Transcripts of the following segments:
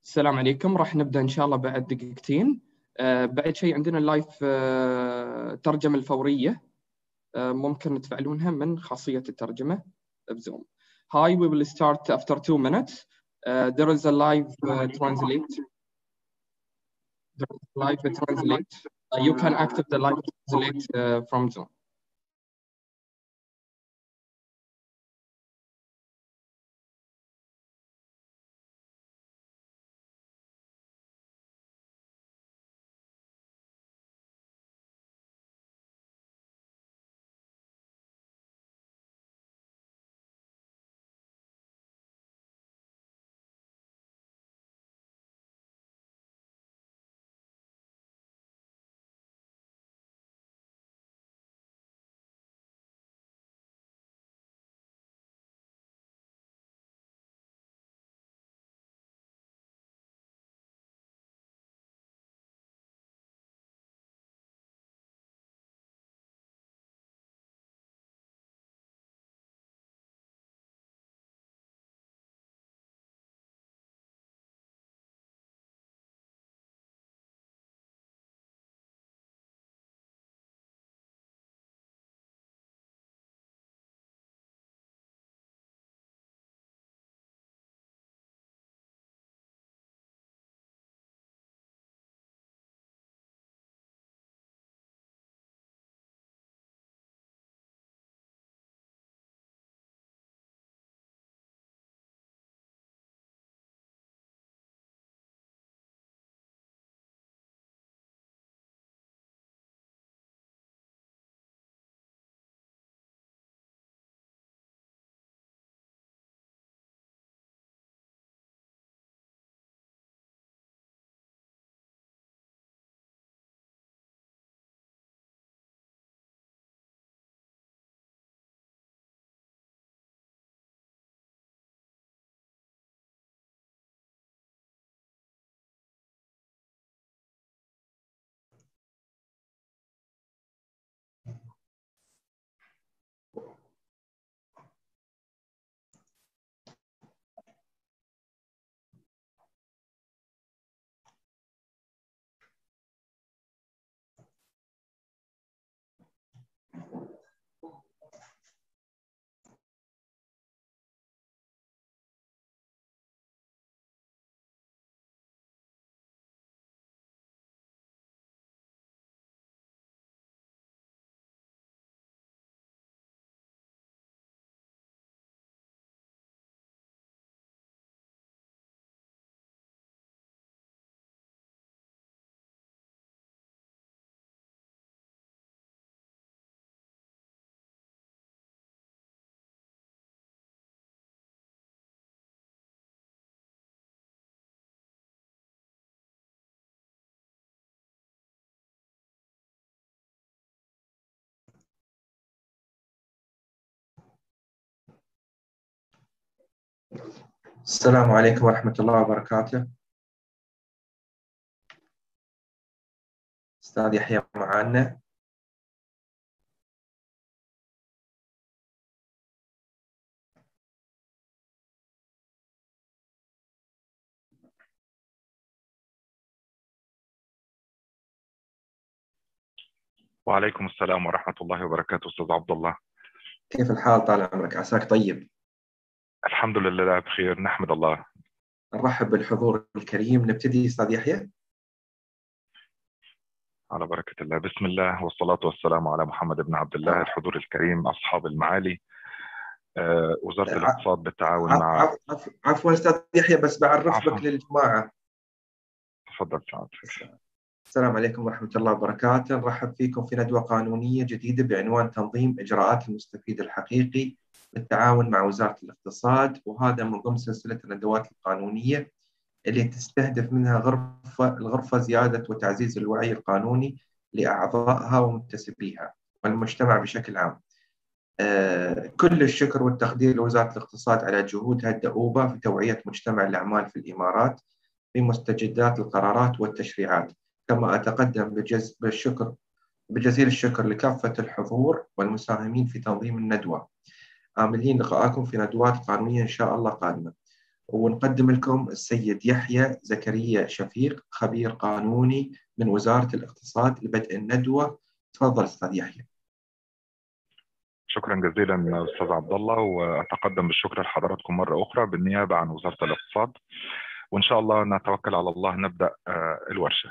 السلام عليكم. راح نبدأ إن شاء الله بعد دقيقتين. بعد شيء عندنا اللايف ترجمة الفورية. ممكن تفعلونها من خاصية الترجمة بزوم. Hi, we will start after 2 minutes. There is a live translate. There is a live translate. You can activate the live translate from Zoom. السلام عليكم ورحمة الله وبركاته. أستاذ يحيى معانا. وعليكم السلام ورحمة الله وبركاته. أستاذ عبد الله، كيف الحال؟ طال عمرك، عساك طيب. الحمد لله بخير، نحمد الله. نرحب بالحضور الكريم. نبتدي أستاذ يحيى. على بركة الله. بسم الله والصلاة والسلام على محمد بن عبد الله. الحضور الكريم، أصحاب المعالي، وزارة الاقتصاد بالتعاون مع عفوا أستاذ يحيى، بس بعرف عفوا. بك للجماعة. تفضل سعادتك. السلام عليكم ورحمة الله وبركاته. نرحب فيكم في ندوة قانونية جديدة بعنوان تنظيم إجراءات المستفيد الحقيقي بالتعاون مع وزارة الاقتصاد، وهذا من ضمن سلسلة الندوات القانونية اللي تستهدف منها الغرفة زيادة وتعزيز الوعي القانوني لأعضائها ومنتسبيها والمجتمع بشكل عام. كل الشكر والتقدير لوزارة الاقتصاد على جهودها الدؤوبة في توعية مجتمع الأعمال في الإمارات بمستجدات القرارات والتشريعات. كما أتقدم بجزيل الشكر لكافة الحضور والمساهمين في تنظيم الندوة، آملين لقاءكم في ندوات قانونية إن شاء الله قادمة. ونقدم لكم السيد يحيى زكريا شفيق، خبير قانوني من وزارة الاقتصاد، لبدء الندوة. تفضل أستاذ يحيى. شكرا جزيلا أستاذ عبد الله، وأتقدم بالشكر لحضراتكم مرة أخرى بالنيابة عن وزارة الاقتصاد، وإن شاء الله نتوكل على الله نبدأ الورشة.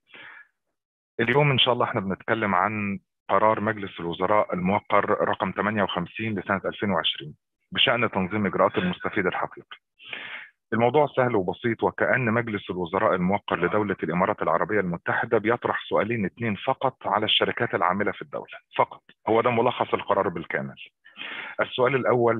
اليوم إن شاء الله احنا بنتكلم عن قرار مجلس الوزراء الموقر رقم 58 لسنة 2020 بشأن تنظيم إجراءات المستفيد الحقيقي. الموضوع سهل وبسيط، وكأن مجلس الوزراء الموقر لدولة الإمارات العربية المتحدة بيطرح سؤالين اثنين فقط على الشركات العاملة في الدولة فقط. هو ده ملخص القرار بالكامل. السؤال الأول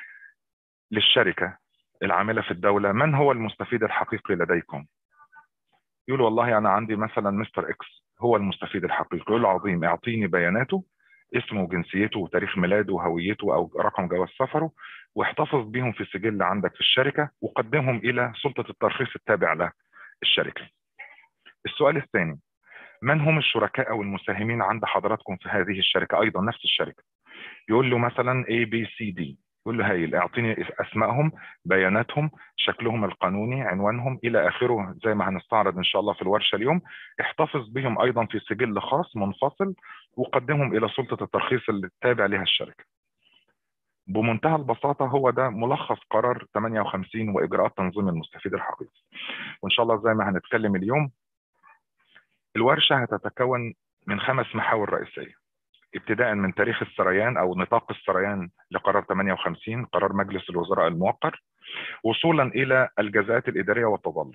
للشركة العاملة في الدولة: من هو المستفيد الحقيقي لديكم؟ يقول والله أنا عندي مثلا مستر إكس هو المستفيد الحقيقي. يقول له عظيم، اعطيني بياناته، اسمه وجنسيته وتاريخ ميلاده وهويته أو رقم جواز سفره، واحتفظ بهم في سجل عندك في الشركة، وقدمهم إلى سلطة الترخيص التابع له الشركة. السؤال الثاني: من هم الشركاء أو المساهمين عند حضراتكم في هذه الشركة؟ أيضا نفس الشركة. يقول له مثلا ABCD، يقول له هايل، اعطيني اسمائهم، بياناتهم، شكلهم القانوني، عنوانهم الى اخره، زي ما هنستعرض ان شاء الله في الورشه اليوم. احتفظ بهم ايضا في سجل خاص منفصل، وقدمهم الى سلطه الترخيص اللي التابع لها الشركه. بمنتهى البساطه هو ده ملخص قرار 58 واجراءات تنظيم المستفيد الحقيقي. وان شاء الله زي ما هنتكلم اليوم، الورشه هتتكون من 5 محاور رئيسيه، ابتداء من تاريخ السريان أو نطاق السريان لقرار 58 قرار مجلس الوزراء الموقر، وصولا إلى الجزاءات الإدارية والتظلم.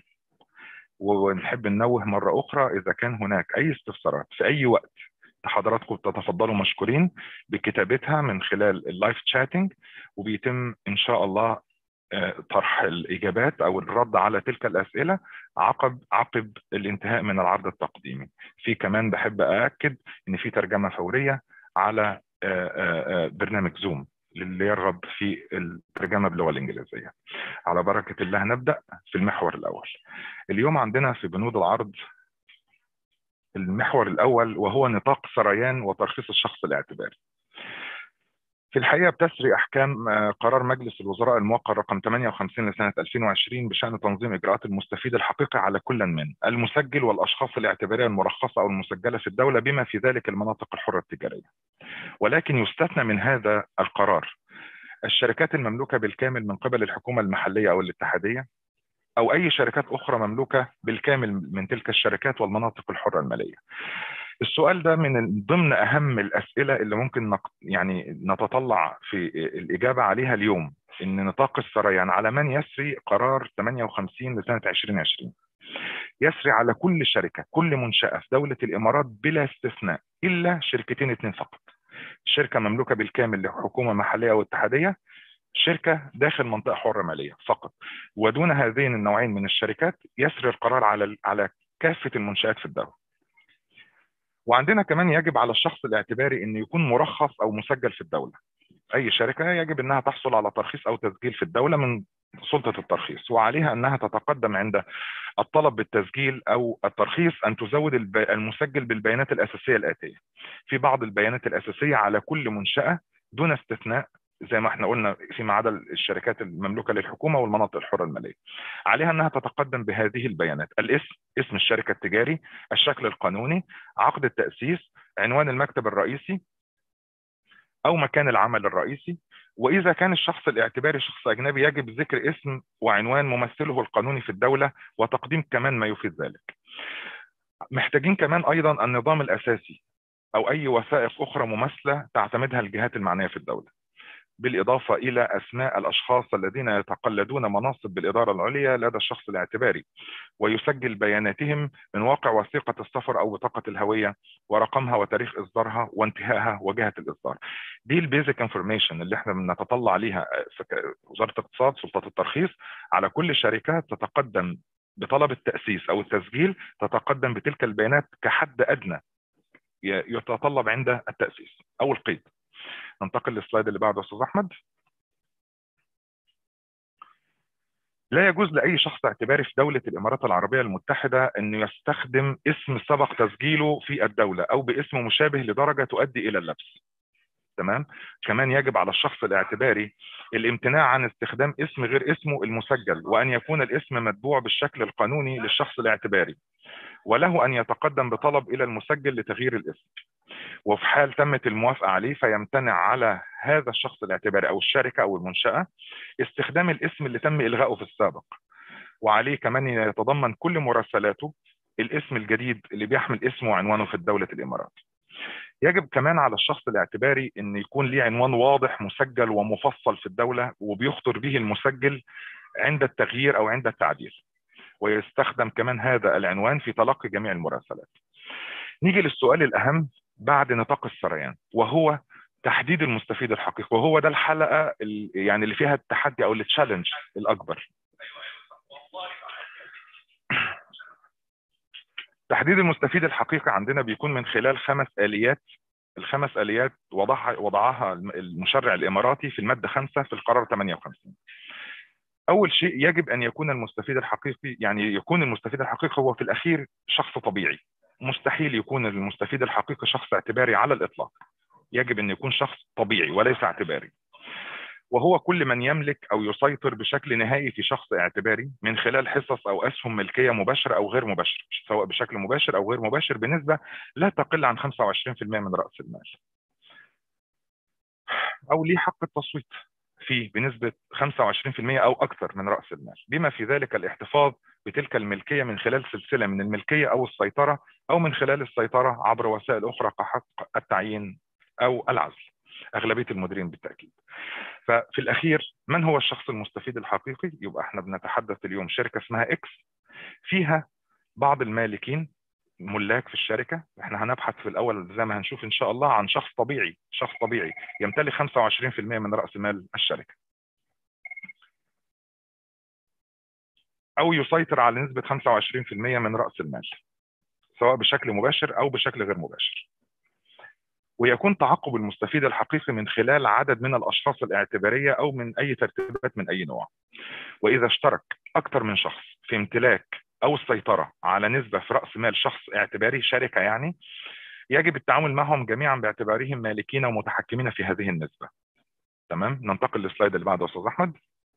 ونحب ننوه مرة أخرى، إذا كان هناك أي استفسارات في أي وقت حضراتكم تتفضلوا مشكورين بكتابتها من خلال اللايف تشاتنج، وبيتم إن شاء الله طرح الإجابات أو الرد على تلك الأسئلة عقب الانتهاء من العرض التقديمي. في كمان بحب أأكد إن في ترجمة فورية على برنامج زوم للي يرغب في الترجمة باللغة الإنجليزية. على بركة الله نبدأ في المحور الأول. اليوم عندنا في بنود العرض المحور الأول، وهو نطاق سريان وترخيص الشخص الاعتباري. في الحقيقة بتسري أحكام قرار مجلس الوزراء الموقر رقم 58 لسنة 2020 بشأن تنظيم إجراءات المستفيد الحقيقي على كل من المسجل والأشخاص الاعتبارية المرخصة أو المسجلة في الدولة، بما في ذلك المناطق الحرة التجارية. ولكن يستثنى من هذا القرار الشركات المملوكة بالكامل من قبل الحكومة المحلية أو الاتحادية، أو أي شركات أخرى مملوكة بالكامل من تلك الشركات والمناطق الحرة المالية. السؤال ده من ضمن أهم الأسئلة اللي ممكن نتطلع في الإجابة عليها اليوم، إن نطاق السريان على من يسري قرار 58 لسنة 2020 يسري على كل شركة، كل منشأة في دولة الإمارات بلا استثناء، إلا شركتين 2 فقط: شركة مملوكة بالكامل لحكومة محلية أو اتحادية، شركة داخل منطقة حرة مالية فقط. ودون هذين النوعين من الشركات يسري القرار على كافة المنشآت في الدولة. وعندنا كمان يجب على الشخص الاعتباري أن يكون مرخص أو مسجل في الدولة. أي شركة يجب أنها تحصل على ترخيص أو تسجيل في الدولة من سلطة الترخيص، وعليها أنها تتقدم عند الطلب بالتسجيل أو الترخيص أن تزود المسجل بالبيانات الأساسية الآتية. في بعض البيانات الأساسية على كل منشأة دون استثناء، زي ما احنا قلنا فيما عدا الشركات المملوكة للحكومة والمناطق الحرة المالية، عليها أنها تتقدم بهذه البيانات: الاسم، اسم الشركة التجاري، الشكل القانوني، عقد التأسيس، عنوان المكتب الرئيسي أو مكان العمل الرئيسي، وإذا كان الشخص الاعتباري شخص أجنبي يجب ذكر اسم وعنوان ممثله القانوني في الدولة، وتقديم كمان ما يفيد ذلك. محتاجين كمان أيضا النظام الأساسي أو أي وثائق أخرى مماثلة تعتمدها الجهات المعنية في الدولة، بالإضافة إلى أسماء الأشخاص الذين يتقلدون مناصب بالإدارة العليا لدى الشخص الاعتباري، ويسجل بياناتهم من واقع وثيقة السفر أو بطاقة الهوية ورقمها وتاريخ إصدارها وانتهائها وجهة الإصدار. دي البيزك انفورميشن اللي احنا بنتطلع عليها في وزارة الاقتصاد، سلطة الترخيص، على كل شركة تتقدم بطلب التأسيس أو التسجيل، تتقدم بتلك البيانات كحد أدنى يتطلب عند التأسيس أو القيد. ننتقل للسلايد اللي بعده أستاذ أحمد. لا يجوز لأي شخص اعتباري في دولة الإمارات العربية المتحدة أن يستخدم اسم سبق تسجيله في الدولة أو باسم مشابه لدرجة تؤدي إلى اللبس. تمام. كمان يجب على الشخص الاعتباري الامتناع عن استخدام اسم غير اسمه المسجل، وأن يكون الاسم متبوع بالشكل القانوني للشخص الاعتباري، وله أن يتقدم بطلب إلى المسجل لتغيير الاسم. وفي حال تمت الموافقة عليه فيمتنع على هذا الشخص الاعتباري أو الشركة أو المنشأة استخدام الاسم اللي تم إلغائه في السابق. وعليه كمان يتضمن كل مراسلاته الاسم الجديد اللي بيحمل اسمه وعنوانه في دولة الإمارات. يجب كمان على الشخص الاعتباري أن يكون ليه عنوان واضح مسجل ومفصل في الدولة وبيخطر به المسجل عند التغيير أو عند التعديل، ويستخدم كمان هذا العنوان في تلقي جميع المراسلات. نيجي للسؤال الأهم بعد نطاق السريان، وهو تحديد المستفيد الحقيقي، وهو ده الحلقة يعني اللي فيها التحدي أو التشالنج الأكبر. تحديد المستفيد الحقيقي عندنا بيكون من خلال 5 آليات. ال5 آليات وضعها المشرع الإماراتي في المادة 5 في القرار 58. أول شيء يجب أن يكون المستفيد الحقيقي، يعني يكون المستفيد الحقيقي هو في الأخير شخص طبيعي. مستحيل يكون المستفيد الحقيقي شخص اعتباري على الإطلاق. يجب أن يكون شخص طبيعي وليس اعتباري، وهو كل من يملك أو يسيطر بشكل نهائي في شخص اعتباري من خلال حصص أو أسهم ملكية مباشرة أو غير مباشرة، سواء بشكل مباشر أو غير مباشر، بنسبة لا تقل عن 25% من رأس المال، أو ليه حق التصويت فيه بنسبة 25% أو أكثر من رأس المال، بما في ذلك الاحتفاظ بتلك الملكية من خلال سلسلة من الملكية أو السيطرة، أو من خلال السيطرة عبر وسائل أخرى كحق التعيين أو العزل، أغلبية المديرين بالتأكيد. ففي الأخير من هو الشخص المستفيد الحقيقي؟ يبقى احنا بنتحدث اليوم شركة اسمها إكس فيها بعض المالكين ملاك في الشركة. احنا هنبحث في الأول زي ما هنشوف إن شاء الله عن شخص طبيعي يمتلك 25% من رأس مال الشركة، أو يسيطر على نسبة 25% من رأس المال سواء بشكل مباشر أو بشكل غير مباشر. ويكون تعقب المستفيد الحقيقي من خلال عدد من الأشخاص الاعتبارية أو من أي ترتيبات من أي نوع. وإذا اشترك أكثر من شخص في امتلاك أو السيطرة على نسبة في رأس مال شخص اعتباري، شركة يعني، يجب التعامل معهم جميعا باعتبارهم مالكين ومتحكمين في هذه النسبة. تمام، ننتقل للسلايد اللي بعده أستاذ أحمد.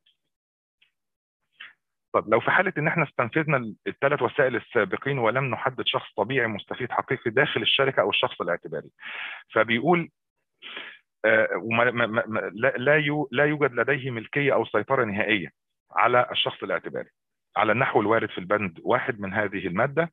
طب لو في حالة إن احنا استنفذنا ال3 وسائل السابقين ولم نحدد شخص طبيعي مستفيد حقيقي داخل الشركة أو الشخص الاعتباري، فبيقول لا يوجد لديه ملكية أو سيطرة نهائية على الشخص الاعتباري على النحو الوارد في البند 1 من هذه المادة.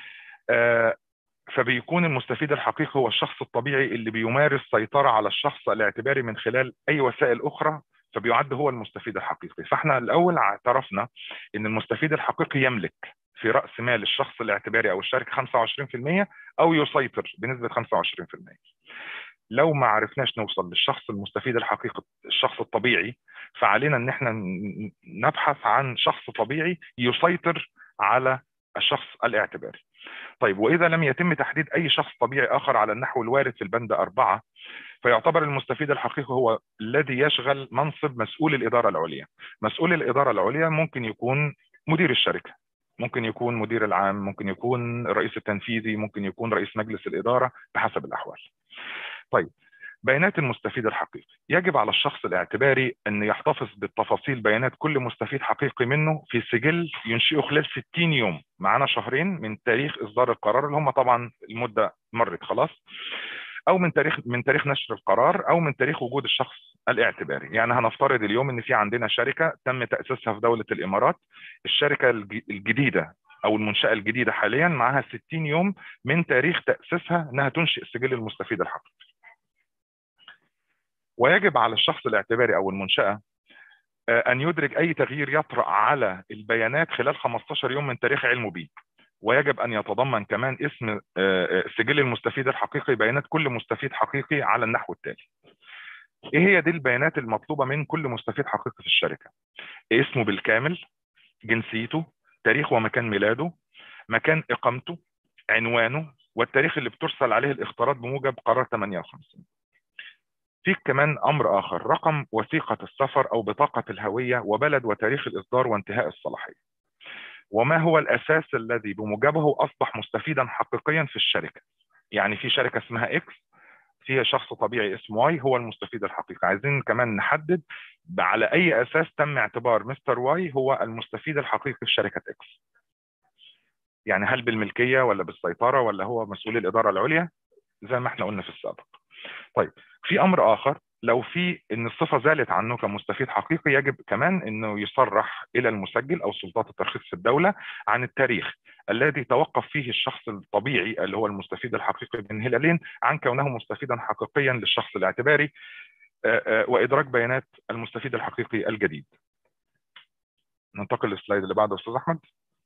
فبيكون المستفيد الحقيقي هو الشخص الطبيعي اللي بيمارس سيطرة على الشخص الاعتباري من خلال أي وسائل أخرى، فبيعد هو المستفيد الحقيقي. فاحنا الأول اعترفنا إن المستفيد الحقيقي يملك في رأس مال الشخص الاعتباري أو الشركة 25% أو يسيطر بنسبة 25%. لو ما عرفناش نوصل للشخص المستفيد الحقيقي الشخص الطبيعي، فعلينا ان احنا نبحث عن شخص طبيعي يسيطر على الشخص الاعتباري. طيب وإذا لم يتم تحديد أي شخص طبيعي آخر على النحو الوارد في البند 4، فيعتبر المستفيد الحقيقي هو الذي يشغل منصب مسؤول الإدارة العليا. مسؤول الإدارة العليا ممكن يكون مدير الشركة، ممكن يكون مدير العام، ممكن يكون الرئيس التنفيذي، ممكن يكون رئيس مجلس الإدارة بحسب الأحوال. طيب بيانات المستفيد الحقيقي، يجب على الشخص الاعتباري أن يحتفظ بالتفاصيل بيانات كل مستفيد حقيقي منه في سجل ينشئه خلال 60 يوم، معنا شهرين من تاريخ إصدار القرار اللي هم طبعا المدة مرت خلاص، أو من تاريخ نشر القرار، أو من تاريخ وجود الشخص الاعتباري. يعني هنفترض اليوم أن في عندنا شركة تم تأسيسها في دولة الإمارات، الشركة الجديدة أو المنشأة الجديدة حاليا معها 60 يوم من تاريخ تأسيسها أنها تنشئ سجل المستفيد الحقيقي. ويجب على الشخص الاعتباري أو المنشأة أن يدرك أي تغيير يطرأ على البيانات خلال 15 يوم من تاريخ علمه به. ويجب أن يتضمن كمان اسم سجل المستفيد الحقيقي بيانات كل مستفيد حقيقي على النحو التالي. إيه هي دي البيانات المطلوبة من كل مستفيد حقيقي في الشركة؟ اسمه بالكامل، جنسيته، تاريخ ومكان ميلاده، مكان إقامته، عنوانه، والتاريخ اللي بترسل عليه الاختارات بموجب قرار 58. في كمان أمر آخر، رقم وثيقة السفر أو بطاقة الهوية، وبلد وتاريخ الإصدار وانتهاء الصلاحية. وما هو الأساس الذي بموجبه أصبح مستفيدا حقيقيا في الشركة. يعني في شركة اسمها إكس، فيها شخص طبيعي اسمه واي هو المستفيد الحقيقي. عايزين كمان نحدد على اي اساس تم اعتبار مستر واي هو المستفيد الحقيقي في شركه اكس. يعني هل بالملكيه ولا بالسيطره ولا هو مسؤول الاداره العليا زي ما احنا قلنا في السابق. طيب في امر اخر، لو في ان الصفه زالت عنه كمستفيد حقيقي يجب كمان انه يصرح الى المسجل او سلطات الترخيص في الدوله عن التاريخ الذي توقف فيه الشخص الطبيعي اللي هو المستفيد الحقيقي بين هلالين عن كونه مستفيدا حقيقيا للشخص الاعتباري وادراك بيانات المستفيد الحقيقي الجديد. ننتقل للسلايد اللي بعده استاذ احمد.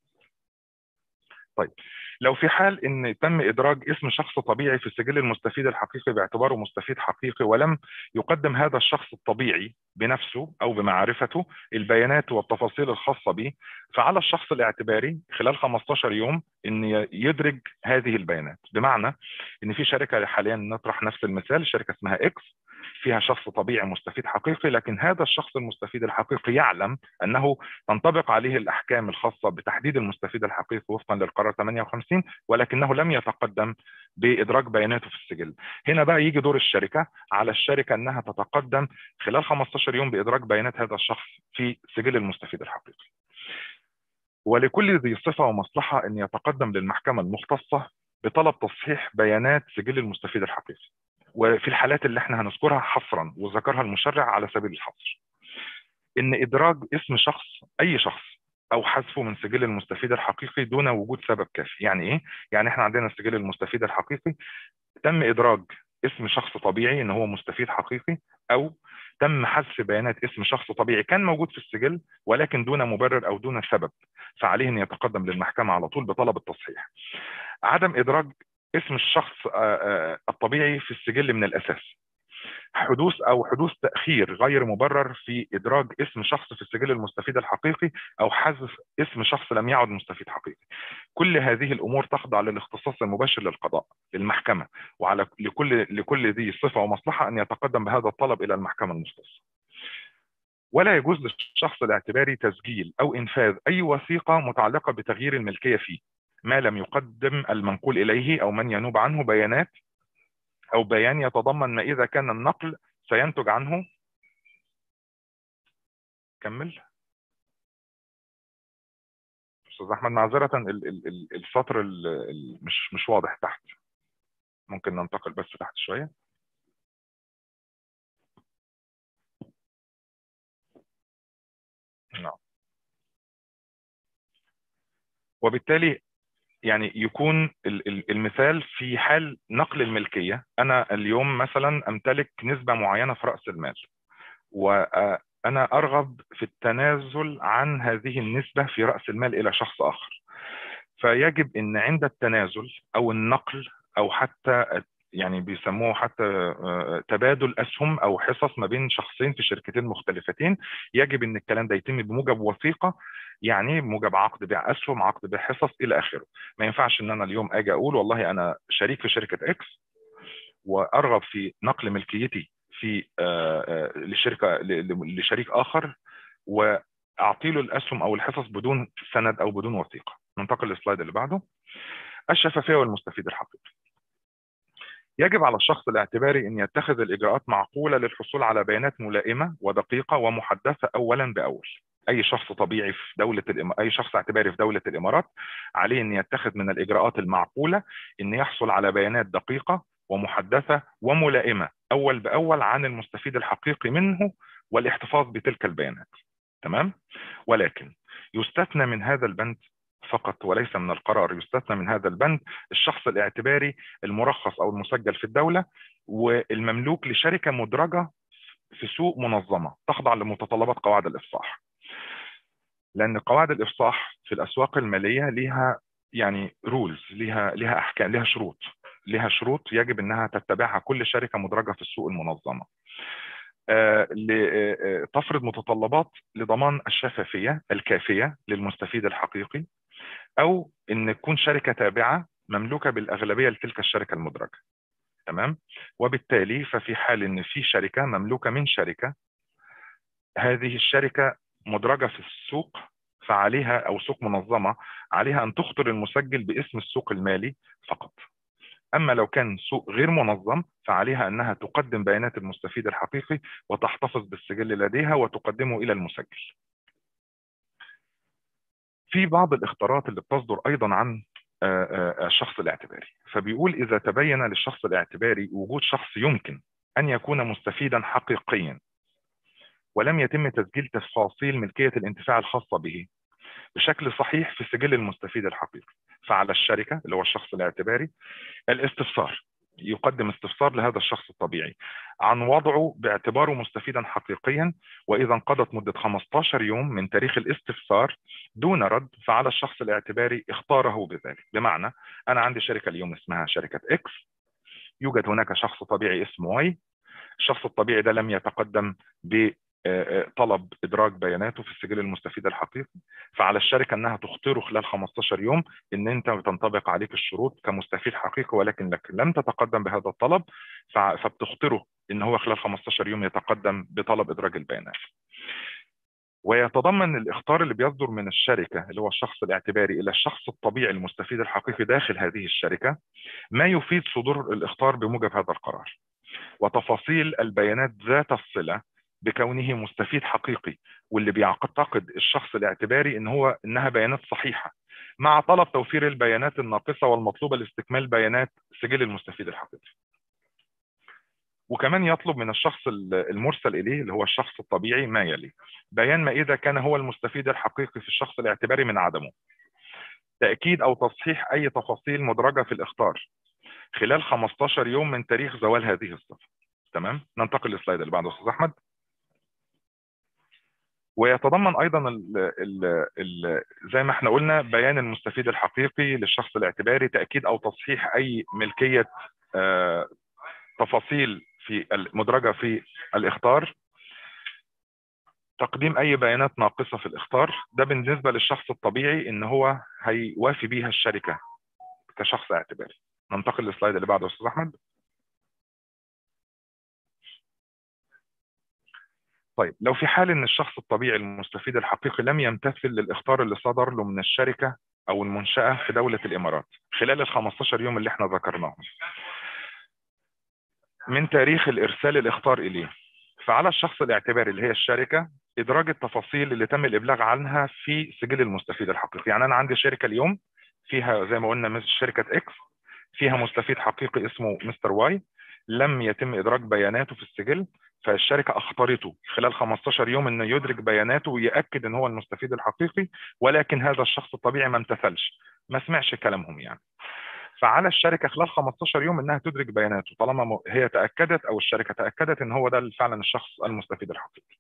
طيب لو في حال ان تم ادراج اسم شخص طبيعي في سجل المستفيد الحقيقي باعتباره مستفيد حقيقي ولم يقدم هذا الشخص الطبيعي بنفسه او بمعرفته البيانات والتفاصيل الخاصه به، فعلى الشخص الاعتباري خلال 15 يوم ان يدرج هذه البيانات. بمعنى ان في شركه حاليا نطرح نفس المثال، شركه اسمها اكس فيها شخص طبيعي مستفيد حقيقي، لكن هذا الشخص المستفيد الحقيقي يعلم انه تنطبق عليه الاحكام الخاصه بتحديد المستفيد الحقيقي وفقا للقرار 58، ولكنه لم يتقدم بادراج بياناته في السجل. هنا بقى يجي دور الشركه، على الشركه انها تتقدم خلال 15 يوم بادراج بيانات هذا الشخص في سجل المستفيد الحقيقي. ولكل ذي صفه ومصلحه ان يتقدم للمحكمه المختصه بطلب تصحيح بيانات سجل المستفيد الحقيقي، وفي الحالات اللي احنا هنذكرها حصرا وذكرها المشرع على سبيل الحصر، ان ادراج اسم شخص اي شخص او حذفه من سجل المستفيد الحقيقي دون وجود سبب كافي. يعني ايه؟ يعني احنا عندنا السجل المستفيد الحقيقي تم ادراج اسم شخص طبيعي ان هو مستفيد حقيقي، او تم حذف بيانات اسم شخص طبيعي كان موجود في السجل ولكن دون مبرر او دون سبب، فعليه ان يتقدم للمحكمه على طول بطلب التصحيح. عدم ادراج اسم الشخص الطبيعي في السجل من الاساس، حدوث تاخير غير مبرر في ادراج اسم شخص في السجل المستفيد الحقيقي او حذف اسم شخص لم يعد مستفيد حقيقي. كل هذه الامور تخضع للاختصاص المباشر للقضاء للمحكمه، وعلى لكل ذي صفه ومصلحه ان يتقدم بهذا الطلب الى المحكمه المختصه. ولا يجوز للشخص الاعتباري تسجيل او انفاذ اي وثيقه متعلقه بتغيير الملكيه فيه ما لم يقدم المنقول اليه او من ينوب عنه بيانات او بيان يتضمن ما اذا كان النقل سينتج عنه. كمل استاذ احمد، معذره السطر مش واضح تحت، ممكن ننتقل بس تحت شويه. نعم. وبالتالي يعني يكون المثال في حال نقل الملكيه، انا اليوم مثلا امتلك نسبه معينه في راس المال، وانا ارغب في التنازل عن هذه النسبه في راس المال الى شخص اخر، فيجب ان عند التنازل او النقل او حتى يعني بيسموه حتى تبادل اسهم او حصص ما بين شخصين في شركتين مختلفتين، يجب ان الكلام ده يتم بموجب وثيقه، يعني موجب عقد بيع اسهم، عقد بيع حصص الى اخره. ما ينفعش ان انا اليوم اجي اقول والله انا شريك في شركه اكس وارغب في نقل ملكيتي في لشريك اخر واعطي له الاسهم او الحصص بدون سند او بدون وثيقه. ننتقل للسلايد اللي بعده. الشفافيه والمستفيد الحقيقي. يجب على الشخص الاعتباري ان يتخذ الاجراءات معقوله للحصول على بيانات ملائمه ودقيقه ومحدثه اولا باول. اي شخص طبيعي في اي شخص اعتباري في دوله الامارات عليه ان يتخذ من الاجراءات المعقوله ان يحصل على بيانات دقيقه ومحدثه وملائمه اول باول عن المستفيد الحقيقي منه والاحتفاظ بتلك البيانات. تمام؟ ولكن يستثنى من هذا البند فقط وليس من القرار، يستثنى من هذا البند الشخص الاعتباري المرخص او المسجل في الدوله والمملوك لشركه مدرجه في سوق منظمه تخضع لمتطلبات قواعد الافصاح. لان قواعد الافصاح في الاسواق الماليه ليها يعني رولز، ليها احكام، ليها شروط يجب انها تتبعها كل شركه مدرجه في السوق المنظمه. تفرض متطلبات لضمان الشفافيه الكافيه للمستفيد الحقيقي، او ان تكون شركه تابعه مملوكه بالاغلبيه لتلك الشركه المدرجه. تمام؟ وبالتالي ففي حال ان في شركه مملوكه من شركه، هذه الشركه مدرجه في السوق فعليها او سوق منظمه عليها ان تخطر المسجل باسم السوق المالي فقط. أما لو كان سوق غير منظم فعليها أنها تقدم بيانات المستفيد الحقيقي وتحتفظ بالسجل لديها وتقدمه إلى المسجل. في بعض الاختارات اللي بتصدر أيضا عن الشخص الاعتباري، فبيقول إذا تبين للشخص الاعتباري وجود شخص يمكن أن يكون مستفيدا حقيقيا ولم يتم تسجيل تفاصيل ملكية الانتفاع الخاصة به بشكل صحيح في سجل المستفيد الحقيقي، فعلى الشركة اللي هو الشخص الاعتباري الاستفسار، يقدم استفسار لهذا الشخص الطبيعي عن وضعه باعتباره مستفيدا حقيقيا، وإذا انقضت مدة 15 يوم من تاريخ الاستفسار دون رد فعلى الشخص الاعتباري اختاره بذلك. بمعنى أنا عندي شركة اليوم اسمها شركة إكس، يوجد هناك شخص طبيعي اسمه واي، الشخص الطبيعي ده لم يتقدم بطلب إدراج بياناته في السجل المستفيد الحقيقي، فعلى الشركة أنها تختاره خلال 15 يوم إن أنت تنطبق عليك الشروط كمستفيد حقيقي، ولكن لم تتقدم بهذا الطلب، فبتختاره إن هو خلال 15 يوم يتقدم بطلب إدراج البيانات. ويتضمن الإخطار اللي بيصدر من الشركة اللي هو الشخص الاعتباري إلى الشخص الطبيعي المستفيد الحقيقي داخل هذه الشركة ما يفيد صدور الإخطار بموجب هذا القرار، وتفاصيل البيانات ذات الصلة بكونه مستفيد حقيقي، واللي بيعتقد الشخص الاعتباري انها بيانات صحيحة، مع طلب توفير البيانات الناقصة والمطلوبة لاستكمال بيانات سجل المستفيد الحقيقي. وكمان يطلب من الشخص المرسل إليه اللي هو الشخص الطبيعي ما يلي: بيان ما إذا كان هو المستفيد الحقيقي في الشخص الاعتباري من عدمه، تأكيد أو تصحيح أي تفاصيل مدرجة في الإخطار خلال 15 يوم من تاريخ زوال هذه الصفة. تمام، ننتقل للسلايد اللي بعده أستاذ أحمد. ويتضمن ايضا زي ما احنا قلنا بيان المستفيد الحقيقي للشخص الاعتباري، تاكيد او تصحيح اي ملكيه تفاصيل في المدرجه في الاخطار، تقديم اي بيانات ناقصه في الاخطار، ده بالنسبه للشخص الطبيعي ان هو هيوافي بيها الشركه كشخص اعتباري. ننتقل للسلايد اللي بعده استاذ احمد. طيب، لو في حال ان الشخص الطبيعي المستفيد الحقيقي لم يمتثل للاخطار اللي صدر له من الشركه او المنشاه في دوله الامارات خلال ال 15 يوم اللي احنا ذكرناهم من تاريخ الارسال الاخطار اليه، فعلى الشخص الاعتباري اللي هي الشركه ادراج التفاصيل اللي تم الابلاغ عنها في سجل المستفيد الحقيقي. يعني انا عندي شركه اليوم فيها زي ما قلنا مثل شركه اكس، فيها مستفيد حقيقي اسمه مستر واي، لم يتم ادراج بياناته في السجل، فالشركه اخطرته خلال 15 يوم انه يدرك بياناته ويأكد ان هو المستفيد الحقيقي، ولكن هذا الشخص الطبيعي ما امتثلش، ما سمعش كلامهم يعني. فعلى الشركه خلال 15 يوم انها تدرك بياناته طالما هي تأكدت او الشركه تأكدت ان هو ده فعلا الشخص المستفيد الحقيقي.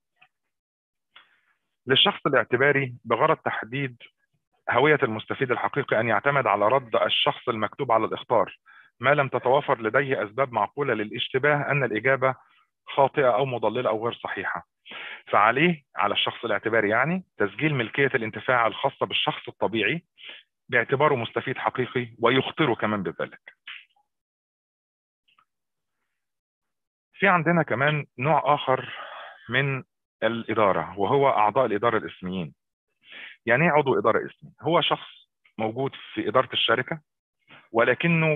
للشخص الاعتباري بغرض تحديد هوية المستفيد الحقيقي أن يعتمد على رد الشخص المكتوب على الإخطار ما لم تتوافر لديه أسباب معقولة للاشتباه أن الإجابة خاطئة أو مضللة أو غير صحيحة، فعليه على الشخص الاعتباري يعني تسجيل ملكية الانتفاع الخاصة بالشخص الطبيعي باعتباره مستفيد حقيقي ويخطره كمان بذلك. في عندنا كمان نوع آخر من الإدارة وهو أعضاء الإدارة الاسميين. يعني ايه عضو إدارة اسمي؟ هو شخص موجود في إدارة الشركة ولكنه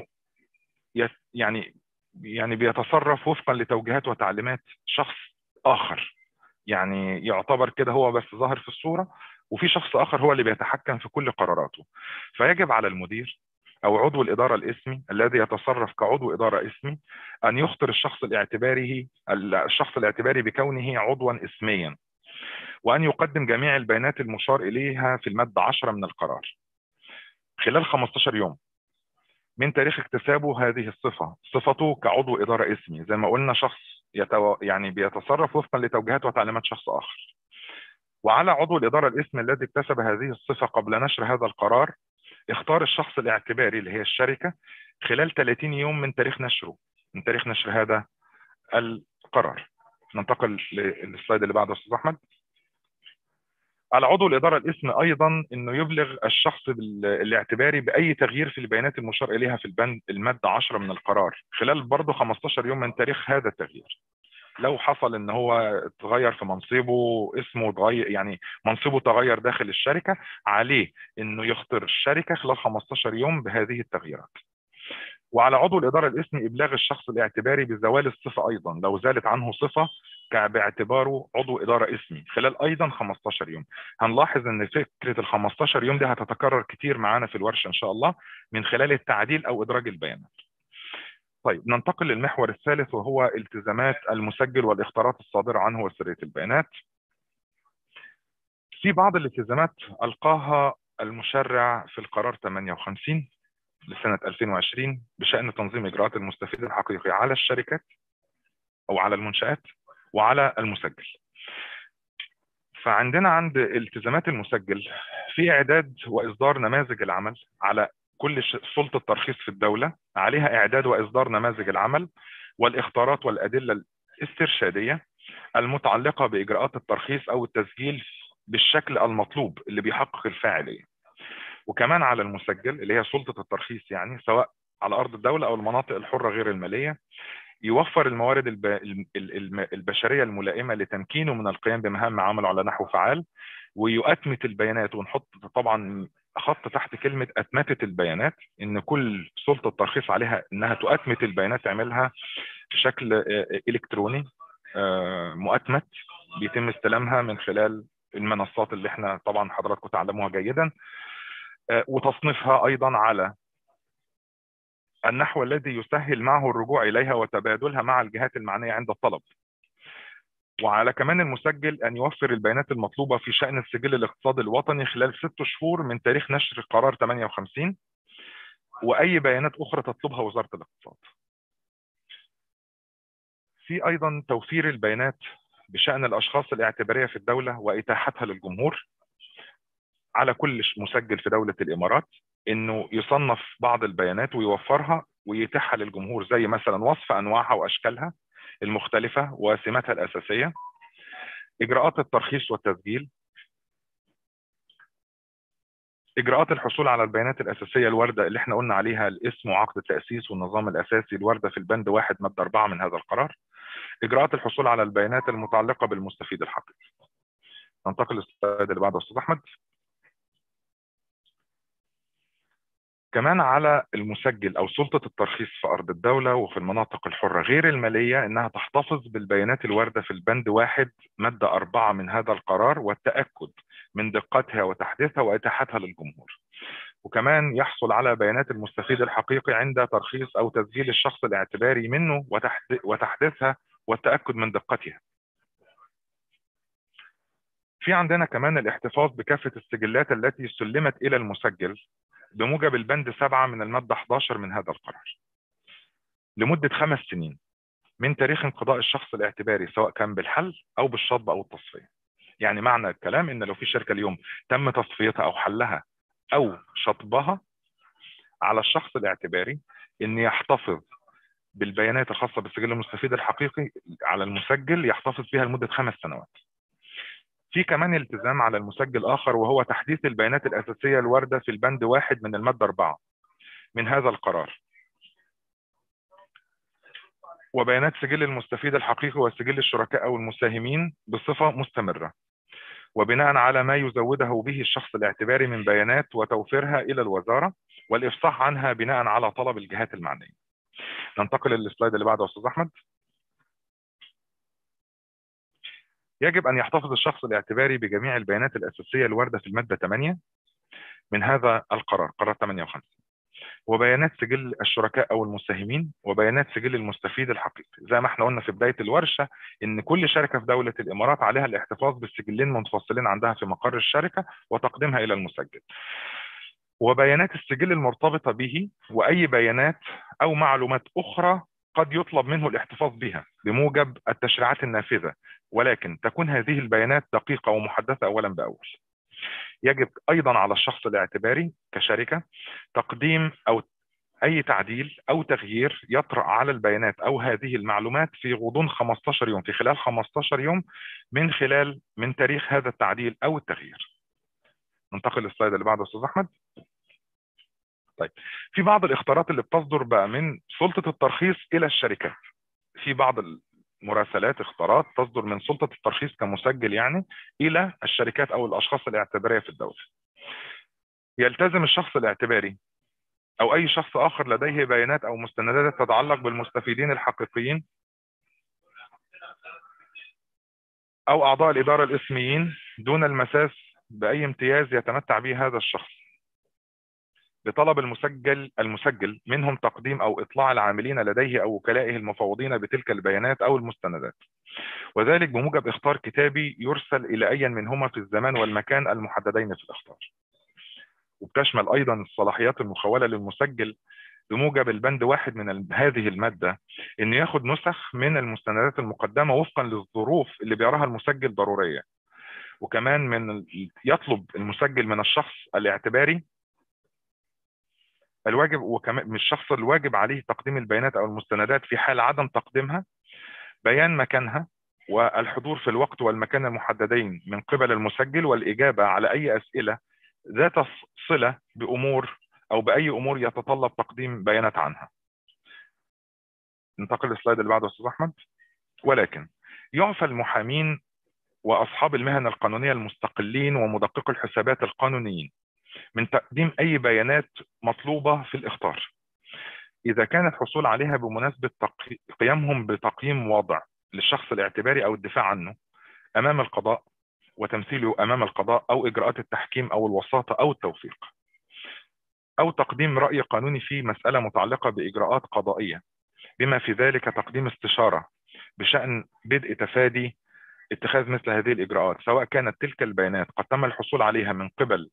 يعني بيتصرف وفقا لتوجيهات وتعليمات شخص آخر، يعني يعتبر كده هو بس ظاهر في الصورة وفي شخص آخر هو اللي بيتحكم في كل قراراته. فيجب على المدير أو عضو الإدارة الاسمي الذي يتصرف كعضو إدارة اسمي أن يخطر الشخص الاعتباري بكونه عضوا اسميا، وأن يقدم جميع البيانات المشار إليها في المادة 10 من القرار خلال 15 يوم من تاريخ اكتسابه هذه الصفة، صفته كعضو إدارة اسمي. زي ما قلنا شخص يعني بيتصرف وفقا لتوجيهات وتعليمات شخص آخر. وعلى عضو الإدارة الاسمي الذي اكتسب هذه الصفة قبل نشر هذا القرار اختار الشخص الاعتباري اللي هي الشركة خلال 30 يوم من تاريخ نشره، من تاريخ نشر هذا القرار. ننتقل للسلايد اللي بعده أستاذ أحمد. على عضو الإدارة الاسم أيضا أنه يبلغ الشخص الاعتباري بأي تغيير في البيانات المشار إليها في البند المادة 10 من القرار خلال برضه 15 يوم من تاريخ هذا التغيير. لو حصل ان هو تغير في منصبه، اسمه تغير، يعني منصبه تغير داخل الشركة، عليه انه يخطر الشركة خلال 15 يوم بهذه التغييرات. وعلى عضو الإدارة الاسمي إبلاغ الشخص الاعتباري بزوال الصفة أيضا لو زالت عنه صفة باعتباره عضو إدارة اسمي خلال أيضا 15 يوم. هنلاحظ أن فكرة ال 15 يوم دي هتتكرر كتير معانا في الورشة إن شاء الله من خلال التعديل أو إدراج البيانات. طيب ننتقل للمحور الثالث وهو التزامات المسجل والاختيارات الصادرة عنه وسرية البيانات. في بعض الالتزامات ألقاها المشرع في القرار 58 لسنة 2020 بشأن تنظيم إجراءات المستفيد الحقيقي على الشركات أو على المنشآت وعلى المسجل. فعندنا عند التزامات المسجل في إعداد وإصدار نماذج العمل على كل سلطة ترخيص في الدولة، عليها إعداد وإصدار نماذج العمل والاختيارات والأدلة الاسترشادية المتعلقة بإجراءات الترخيص أو التسجيل بالشكل المطلوب اللي بيحقق الفاعلية. وكمان على المسجل اللي هي سلطة الترخيص يعني سواء على أرض الدولة أو المناطق الحرة غير المالية يوفر الموارد البشرية الملائمة لتمكينه من القيام بمهام عمله على نحو فعال، ويؤتمت البيانات. ونحط طبعا خط تحت كلمة أتمتة البيانات، إن كل سلطة ترخيص عليها إنها تؤتمت البيانات تعملها بشكل إلكتروني مؤتمت بيتم استلامها من خلال المنصات اللي احنا طبعا حضراتكم تعلموها جيدا، وتصنيفها أيضا على النحو الذي يسهل معه الرجوع إليها وتبادلها مع الجهات المعنية عند الطلب. وعلى كمان المسجل أن يوفر البيانات المطلوبة في شأن السجل الاقتصادي الوطني خلال 6 شهور من تاريخ نشر قرار 58 وأي بيانات أخرى تطلبها وزارة الاقتصاد. في أيضا توفير البيانات بشأن الأشخاص الاعتبارية في الدولة وإتاحتها للجمهور على كل مسجل في دولة الإمارات، إنه يصنف بعض البيانات ويوفرها ويتاحها للجمهور زي مثلا وصف أنواعها وأشكالها المختلفة وسماتها الأساسية، إجراءات الترخيص والتسجيل، إجراءات الحصول على البيانات الأساسية الواردة اللي احنا قلنا عليها الاسم وعقد التأسيس والنظام الأساسي الواردة في البند 1 مادة 4 من هذا القرار، إجراءات الحصول على البيانات المتعلقة بالمستفيد الحقيقي. ننتقل للسلايد اللي بعده أستاذ أحمد. كمان على المسجل أو سلطة الترخيص في أرض الدولة وفي المناطق الحرة غير المالية إنها تحتفظ بالبيانات الواردة في البند 1 مادة 4 من هذا القرار والتأكد من دقتها وتحديثها وإتاحتها للجمهور. وكمان يحصل على بيانات المستفيد الحقيقي عند ترخيص أو تسجيل الشخص الاعتباري منه وتحديثها والتأكد من دقتها. في عندنا كمان الاحتفاظ بكافة السجلات التي سلمت إلى المسجل بموجب البند 7 من المادة 11 من هذا القرار لمدة 5 سنين من تاريخ انقضاء الشخص الاعتباري سواء كان بالحل أو بالشطب أو التصفية. يعني معنى الكلام إن لو في شركة اليوم تم تصفيتها أو حلها أو شطبها، على الشخص الاعتباري إن يحتفظ بالبيانات الخاصة بالسجل المستفيد الحقيقي على المسجل يحتفظ بها لمدة 5 سنوات. في كمان التزام على المسجل آخر وهو تحديث البيانات الأساسية الواردة في البند 1 من المادة 4 من هذا القرار وبيانات سجل المستفيد الحقيقي وسجل الشركاء أو المساهمين بصفة مستمرة، وبناء على ما يزوده به الشخص الاعتباري من بيانات وتوفيرها إلى الوزارة والإفصاح عنها بناء على طلب الجهات المعنية. ننتقل للسلايد اللي بعده أستاذ أحمد. يجب أن يحتفظ الشخص الاعتباري بجميع البيانات الأساسية الواردة في المادة 8 من هذا القرار، قرار 58، وبيانات سجل الشركاء أو المساهمين وبيانات سجل المستفيد الحقيقي. زي ما احنا قلنا في بداية الورشة إن كل شركة في دولة الإمارات عليها الاحتفاظ بالسجلين منفصلين عندها في مقر الشركة وتقديمها إلى المسجل، وبيانات السجل المرتبطة به وأي بيانات أو معلومات أخرى قد يطلب منه الاحتفاظ بها بموجب التشريعات النافذة، ولكن تكون هذه البيانات دقيقة ومحدثة أولا بأول. يجب أيضا على الشخص الاعتباري كشركة تقديم أو أي تعديل أو تغيير يطرأ على البيانات أو هذه المعلومات في غضون 15 يوم، في خلال 15 يوم من تاريخ هذا التعديل أو التغيير. ننتقل للسلايد اللي بعده أستاذ أحمد. طيب، في بعض الاختيارات اللي بتصدر بقى من سلطة الترخيص إلى الشركات. في بعض مراسلات اختيارات تصدر من سلطة الترخيص كمسجل يعني إلى الشركات أو الأشخاص الاعتبارية في الدولة. يلتزم الشخص الاعتباري أو أي شخص آخر لديه بيانات أو مستندات تتعلق بالمستفيدين الحقيقيين أو أعضاء الإدارة الاسميين دون المساس بأي امتياز يتمتع به هذا الشخص، بطلب المسجل منهم تقديم أو إطلاع العاملين لديه أو وكلائه المفوضين بتلك البيانات أو المستندات، وذلك بموجب إخطار كتابي يرسل إلى أي منهما في الزمان والمكان المحددين في الإخطار. وبتشمل أيضا الصلاحيات المخولة للمسجل بموجب البند 1 من هذه المادة إن ياخد نسخ من المستندات المقدمة وفقا للظروف اللي بيراها المسجل ضرورية، وكمان يطلب المسجل من الشخص الاعتباري الواجب، وكمان من الشخص الواجب عليه تقديم البيانات أو المستندات في حال عدم تقديمها بيان مكانها والحضور في الوقت والمكان المحددين من قبل المسجل، والإجابة على أي أسئلة ذات صلة بأمور أو بأي أمور يتطلب تقديم بيانات عنها. ننتقل للسلايد اللي بعده أستاذ أحمد. ولكن يعفى المحامين وأصحاب المهن القانونية المستقلين ومدققو الحسابات القانونيين من تقديم أي بيانات مطلوبة في الإخطار إذا كان الحصول عليها بمناسبة قيامهم بتقييم وضع للشخص الاعتباري أو الدفاع عنه أمام القضاء وتمثيله أمام القضاء أو إجراءات التحكيم أو الوساطة أو التوثيق، أو تقديم رأي قانوني في مسألة متعلقة بإجراءات قضائية بما في ذلك تقديم استشارة بشأن بدء تفادي اتخاذ مثل هذه الإجراءات، سواء كانت تلك البيانات قد تم الحصول عليها من قبل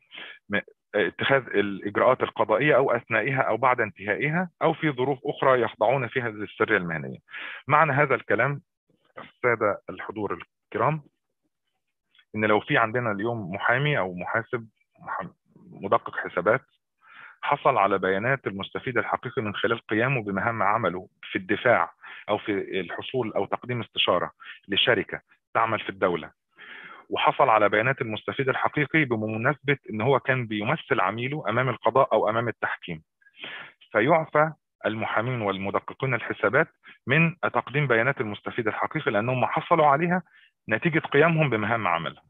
اتخاذ الإجراءات القضائية أو أثنائها أو بعد انتهائها أو في ظروف أخرى يخضعون فيها للسرية المهنية. معنى هذا الكلام السادة الحضور الكرام إن لو في عندنا اليوم محامي أو محاسب مدقق حسابات حصل على بيانات المستفيد الحقيقي من خلال قيامه بمهام عمله في الدفاع أو في الحصول أو تقديم استشارة لشركة تعمل في الدولة، وحصل على بيانات المستفيد الحقيقي بمناسبة إن هو كان بيمثل عميله أمام القضاء أو أمام التحكيم، فيعفى المحامين والمدققين الحسابات من تقديم بيانات المستفيد الحقيقي لأنهم حصلوا عليها نتيجة قيامهم بمهام عملهم.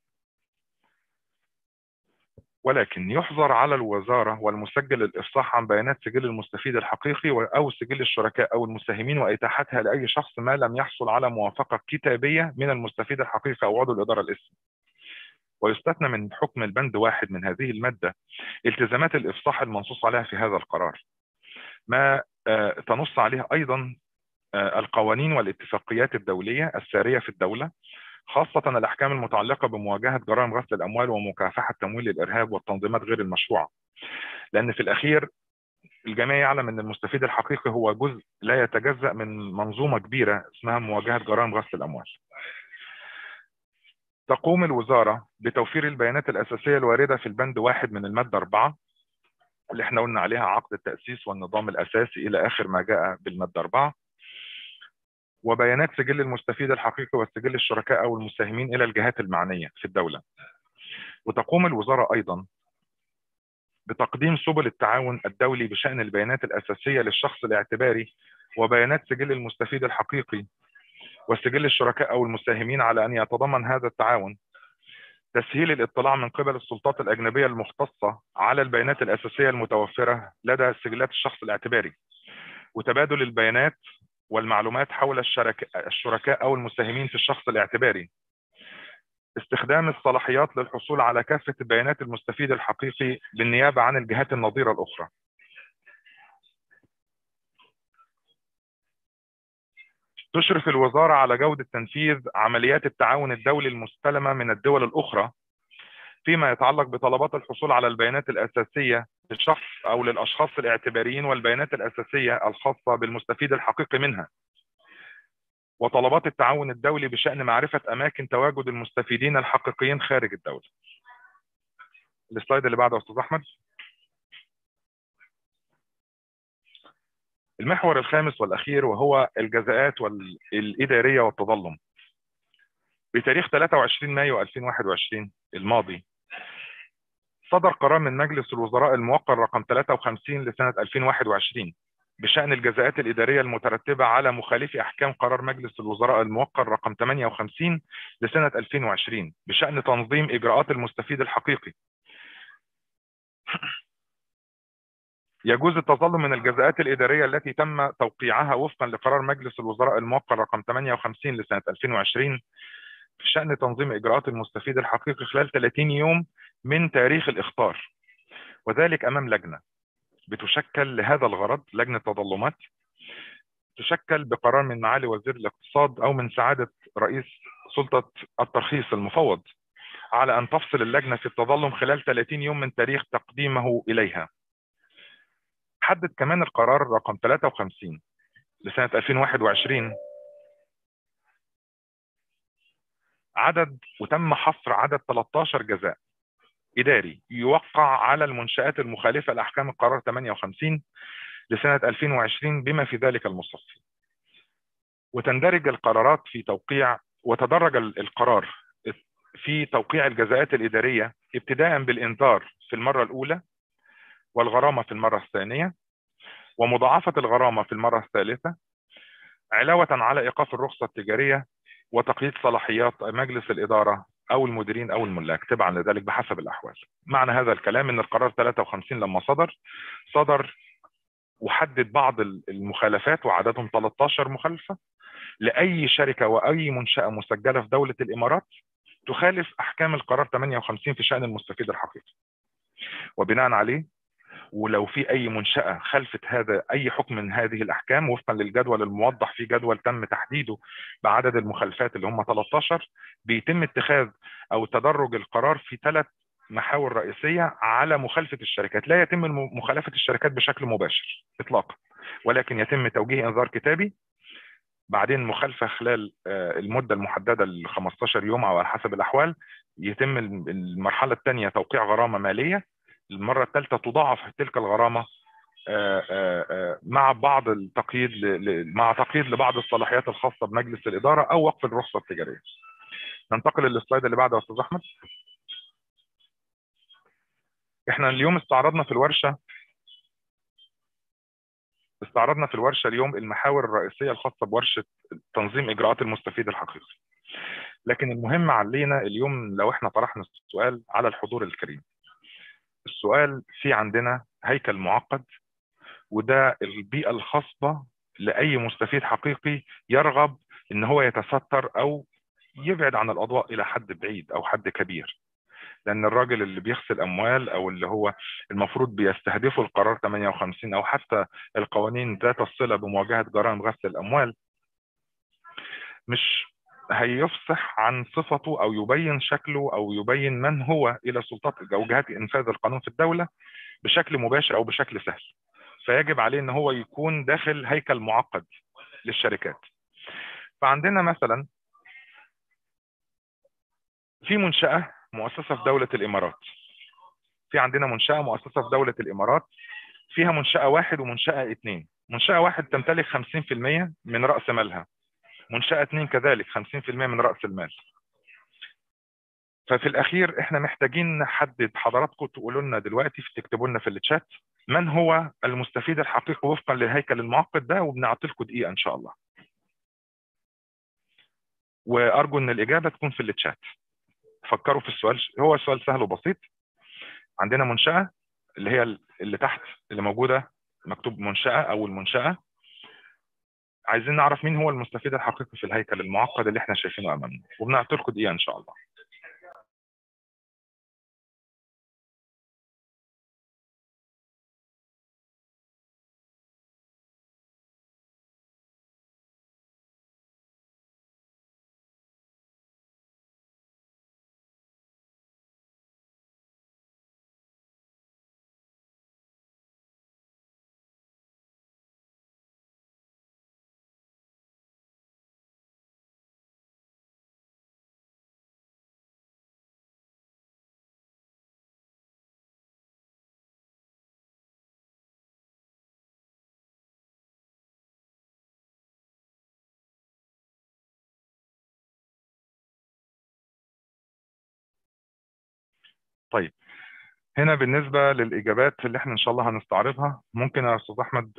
ولكن يحظر على الوزارة والمسجل الإفصاح عن بيانات سجل المستفيد الحقيقي أو سجل الشركاء أو المساهمين وإتاحتها لأي شخص ما لم يحصل على موافقة كتابية من المستفيد الحقيقي أو عضو الإدارة الاسمي. ويستثنى من حكم البند 1 من هذه المادة التزامات الإفصاح المنصوص عليها في هذا القرار، ما تنص عليه أيضا القوانين والاتفاقيات الدولية السارية في الدولة، خاصة الأحكام المتعلقة بمواجهة جرائم غسل الأموال ومكافحة تمويل الإرهاب والتنظيمات غير المشروعة، لأن في الأخير الجميع يعلم أن المستفيد الحقيقي هو جزء لا يتجزأ من منظومة كبيرة اسمها مواجهة جرائم غسل الأموال. تقوم الوزارة بتوفير البيانات الأساسية الواردة في البند 1 من المادة 4 اللي احنا قلنا عليها عقد التأسيس والنظام الأساسي إلى آخر ما جاء بالمادة 4، وبيانات سجل المستفيد الحقيقي وسجل الشركاء أو المساهمين إلى الجهات المعنية في الدولة. وتقوم الوزارة أيضا بتقديم سبل التعاون الدولي بشأن البيانات الأساسية للشخص الاعتباري وبيانات سجل المستفيد الحقيقي وسجل الشركاء أو المساهمين على أن يتضمن هذا التعاون تسهيل الاطلاع من قبل السلطات الأجنبية المختصة على البيانات الأساسية المتوفرة لدى سجلات الشخص الاعتباري، وتبادل البيانات والمعلومات حول الشركاء أو المساهمين في الشخص الاعتباري، استخدام الصلاحيات للحصول على كافة بيانات المستفيد الحقيقي بالنيابة عن الجهات النظيرة الأخرى. تشرف الوزارة على جودة تنفيذ عمليات التعاون الدولي المستلمة من الدول الأخرى فيما يتعلق بطلبات الحصول على البيانات الأساسية للشخص أو للأشخاص الاعتباريين والبيانات الأساسية الخاصة بالمستفيد الحقيقي منها، وطلبات التعاون الدولي بشأن معرفة أماكن تواجد المستفيدين الحقيقيين خارج الدولة. السلايد اللي بعده أستاذ أحمد. المحور الخامس والأخير وهو الجزاءات الإدارية والتظلم. بتاريخ 23 مايو 2021 الماضي صدر قرار من مجلس الوزراء الموقر رقم 53 لسنة 2021 بشأن الجزاءات الإدارية المترتبة على مخالفي أحكام قرار مجلس الوزراء الموقر رقم 58 لسنة 2020 بشأن تنظيم إجراءات المستفيد الحقيقي. يجوز التظلم من الجزاءات الإدارية التي تم توقيعها وفقا لقرار مجلس الوزراء الموقر رقم 58 لسنة 2020 في شأن تنظيم إجراءات المستفيد الحقيقي خلال 30 يوم من تاريخ الإخطار، وذلك أمام لجنة بتشكل لهذا الغرض، لجنة تظلمات تشكل بقرار من معالي وزير الاقتصاد أو من سعادة رئيس سلطة الترخيص المفوض على أن تفصل اللجنة في التظلم خلال 30 يوم من تاريخ تقديمه إليها. حدد كمان القرار رقم 53 لسنة 2021 وتم حصر عدد 13 جزاء إداري يوقع على المنشآت المخالفة لأحكام القرار 58 لسنة 2020 بما في ذلك المصفي. وتندرج القرارات في توقيع، وتدرج القرار في توقيع الجزاءات الإدارية ابتداء بالإنذار في المرة الأولى، والغرامة في المرة الثانية، ومضاعفة الغرامة في المرة الثالثة، علاوة على إيقاف الرخصة التجارية وتقييد صلاحيات مجلس الإدارة أو المديرين أو الملاك تبعا لذلك بحسب الأحوال. معنى هذا الكلام أن القرار 53 لما صدر وحدد بعض المخالفات وعددهم 13 مخالفة لأي شركة وأي منشأة مسجلة في دولة الإمارات تخالف أحكام القرار 58 في شأن المستفيد الحقيقي. وبناء عليه، ولو في أي منشأة خلفت هذا أي حكم من هذه الأحكام وفقا للجدول الموضح في جدول تم تحديده بعدد المخالفات اللي هم 13، بيتم اتخاذ أو تدرج القرار في 3 محاور رئيسية على مخالفة الشركات. لا يتم مخالفة الشركات بشكل مباشر إطلاقا، ولكن يتم توجيه إنذار كتابي، بعدين مخالفة خلال المدة المحددة ل 15 يوم أو على حسب الأحوال، يتم المرحلة الثانية توقيع غرامة مالية، المرة الثالثة تضاعف تلك الغرامة مع بعض التقييد مع تقييد لبعض الصلاحيات الخاصة بمجلس الإدارة أو وقف الرخصة التجارية. ننتقل للسلايد اللي بعده يا أستاذ أحمد. احنا اليوم استعرضنا في الورشة اليوم المحاور الرئيسية الخاصة بورشة تنظيم إجراءات المستفيد الحقيقي. لكن المهم علينا اليوم لو احنا طرحنا السؤال على الحضور الكريم. السؤال في عندنا هيكل معقد، وده البيئة الخاصة لأي مستفيد حقيقي يرغب إن هو يتستر أو يبعد عن الأضواء إلى حد بعيد أو حد كبير. لأن الراجل اللي بيغسل أموال أو اللي هو المفروض بيستهدفه القرار 58 أو حتى القوانين ذات الصلة بمواجهة جرائم غسل الأموال مش هيفصح عن صفته أو يبين شكله أو يبين من هو إلى سلطات أو جهات إنفاذ القانون في الدولة بشكل مباشر أو بشكل سهل. فيجب عليه ان هو يكون داخل هيكل معقد للشركات. فعندنا مثلا في منشأة مؤسسة في دولة الإمارات، في عندنا منشأة مؤسسة في دولة الإمارات فيها منشأة 1 ومنشأة 2. منشأة 1 تمتلك 50% من رأس مالها، منشأة 2 كذلك 50% من رأس المال. ففي الأخير احنا محتاجين نحدد، حضراتكم تقولوا لنا دلوقتي تكتبوا لنا في الشات من هو المستفيد الحقيقي وفقا للهيكل المعقد ده، وبنعطي لكم دقيقة إن شاء الله. وأرجو إن الإجابة تكون في الشات. فكروا في السؤال، هو السؤال سهل وبسيط. عندنا منشأة اللي هي اللي تحت اللي موجودة مكتوب منشأة أو المنشأة، عايزين نعرف مين هو المستفيد الحقيقي في الهيكل المعقد اللي احنا شايفينه أمامنا، وبنعطي لكم دقيقة إن شاء الله. طيب هنا بالنسبة للإجابات اللي احنا إن شاء الله هنستعرضها، ممكن يا أستاذ أحمد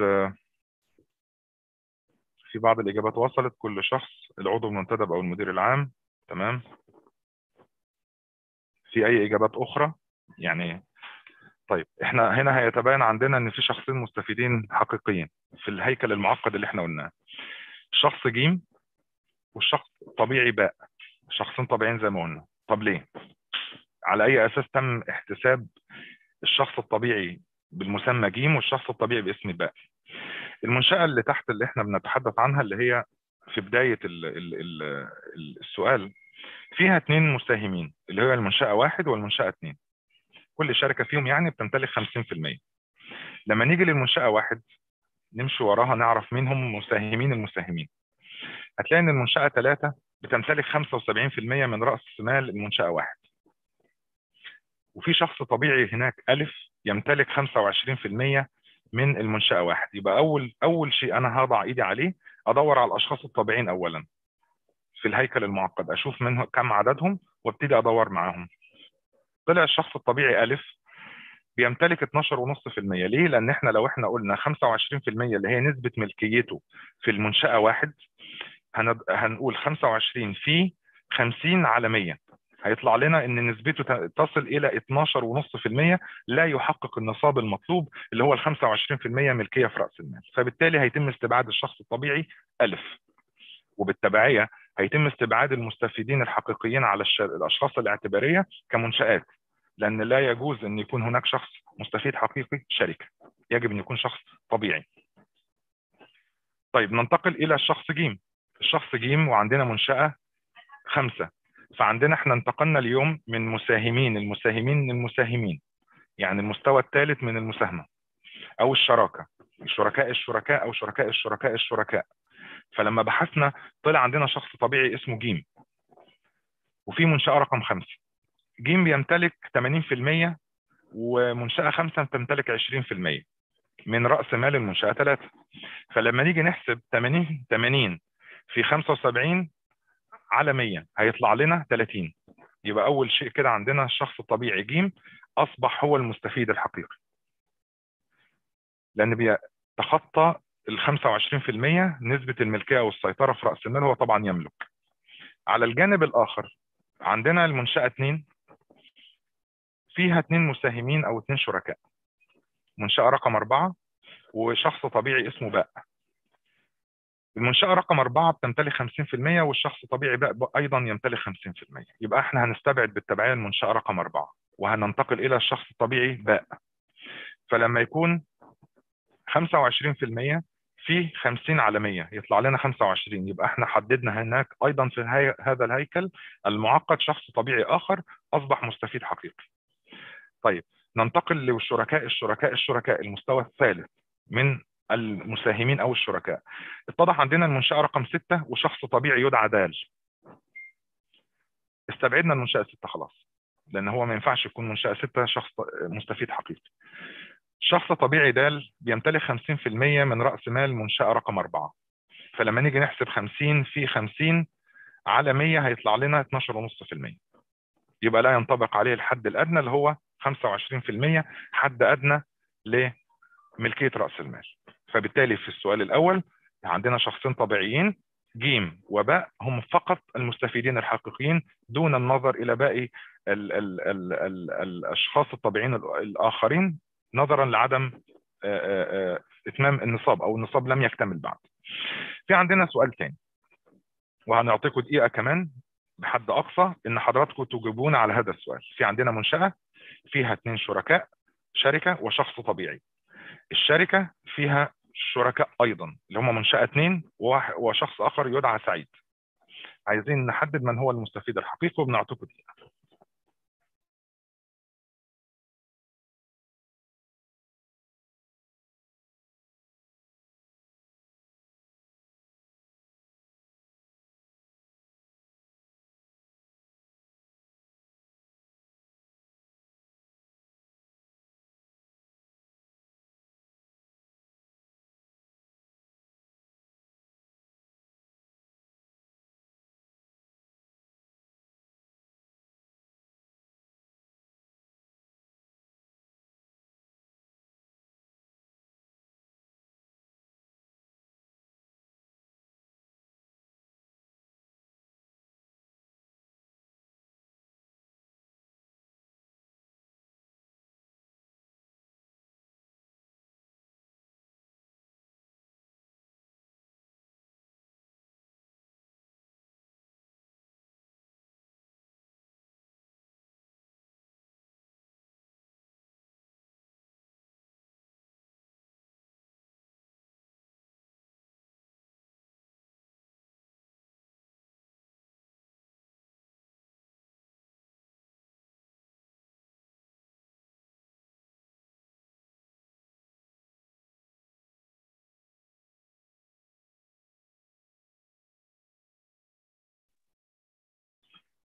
في بعض الإجابات وصلت. كل شخص العضو المنتدب أو المدير العام، تمام. في أي إجابات أخرى؟ يعني طيب احنا هنا هيتبين عندنا ان في شخصين مستفيدين حقيقيين في الهيكل المعقد اللي احنا قلناه. الشخص ج والشخص طبيعي باء، شخصين طبيعيين زي ما قلنا. طب ليه؟ على اي اساس تم احتساب الشخص الطبيعي بالمسمى ج والشخص الطبيعي باسم باء؟ المنشأة اللي تحت اللي احنا بنتحدث عنها اللي هي في بداية السؤال فيها 2 مساهمين اللي هي المنشأة 1 والمنشأة 2. كل شركة فيهم يعني بتمتلك 50%. لما نيجي للمنشأة 1 نمشي وراها نعرف مين هم المساهمين. هتلاقي ان المنشأة 3 بتمتلك 75% من رأس مال المنشأة 1. وفي شخص طبيعي هناك ألف يمتلك 25% من المنشأة 1. يبقى أول شيء أنا هضع إيدي عليه أدور على الأشخاص الطبيعيين أولا في الهيكل المعقد، أشوف منهم كم عددهم وابتدي أدور معاهم. طلع الشخص الطبيعي ألف بيمتلك 12.5%. ليه؟ لأن احنا لو احنا قلنا 25% اللي هي نسبة ملكيته في المنشأة 1 هنقول 25 في 50 على 100 هيطلع لنا ان نسبته تصل الى 12.5%، لا يحقق النصاب المطلوب اللي هو ال 25% ملكيه في راس المال. فبالتالي هيتم استبعاد الشخص الطبيعي ألف، وبالتبعيه هيتم استبعاد المستفيدين الحقيقيين على الاشخاص الاعتباريه كمنشآت، لان لا يجوز ان يكون هناك شخص مستفيد حقيقي شركه، يجب ان يكون شخص طبيعي. طيب ننتقل الى الشخص ج. الشخص ج وعندنا منشأة 5. فعندنا احنا انتقلنا اليوم من المساهمين، يعني المستوى الثالث من المساهمة او الشراكة، الشركاء او الشركاء. فلما بحثنا طلع عندنا شخص طبيعي اسمه ج، وفي منشأة رقم 5. ج بيمتلك 80% ومنشأة 5 تمتلك 20% من رأس مال المنشأة 3. فلما نيجي نحسب 80 في 75 على 100 هيطلع لنا 30. يبقى أول شيء كده عندنا الشخص الطبيعي ج أصبح هو المستفيد الحقيقي، لأن بيتخطى ال 25% نسبة الملكية والسيطرة في رأس المال، هو طبعا يملك. على الجانب الآخر عندنا المنشأة 2 فيها 2 مساهمين أو 2 شركاء، منشأة رقم 4 وشخص طبيعي اسمه باء. المنشأة رقم 4 بتمتلك 50% والشخص طبيعي باء أيضا يمتلك 50%. يبقى احنا هنستبعد بالتبعية المنشأة رقم 4 وهننتقل إلى الشخص الطبيعي باء. فلما يكون 25% في 50 على 100 يطلع لنا 25. يبقى احنا حددنا هناك أيضا في هذا الهيكل المعقد شخص طبيعي آخر أصبح مستفيد حقيقي. طيب ننتقل للشركاء المستوى الثالث من المساهمين او الشركاء. اتضح عندنا المنشأة رقم 6 وشخص طبيعي يدعى د. استبعدنا المنشأة 6 خلاص، لان هو ما ينفعش يكون منشأة 6 شخص مستفيد حقيقي. شخص طبيعي د بيمتلك 50% من رأس مال منشأة رقم 4. فلما نيجي نحسب 50 في 50 على 100 هيطلع لنا 12.5%. يبقى لا ينطبق عليه الحد الأدنى اللي هو 25% حد أدنى لملكية رأس المال. فبالتالي في السؤال الأول عندنا شخصين طبيعيين ج وباء هم فقط المستفيدين الحقيقيين دون النظر إلى باقي الأشخاص الطبيعيين الآخرين نظرا لعدم إتمام النصاب أو النصاب لم يكتمل بعد. في عندنا سؤال ثاني وهنعطيكم دقيقة كمان بحد أقصى إن حضراتكم تجيبون على هذا السؤال. في عندنا منشأة فيها 2 شركاء، شركة وشخص طبيعي. الشركة فيها شركاء أيضا اللي هم منشأة 2 وشخص آخر يدعى سعيد. عايزين نحدد من هو المستفيد الحقيقي وبنعطيكم دقيقة.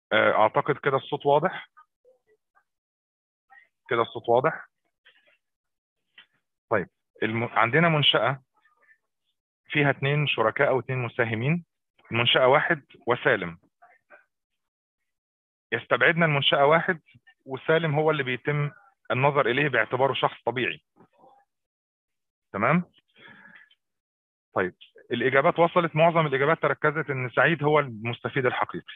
اعتقد كده الصوت واضح. كده الصوت واضح. طيب، عندنا منشأة فيها 2 شركاء او 2 مساهمين. المنشأة 1 وسالم. يستبعدنا المنشأة 1 وسالم هو اللي بيتم النظر إليه باعتباره شخص طبيعي. تمام؟ طيب، الإجابات وصلت، معظم الإجابات تركزت إن سعيد هو المستفيد الحقيقي.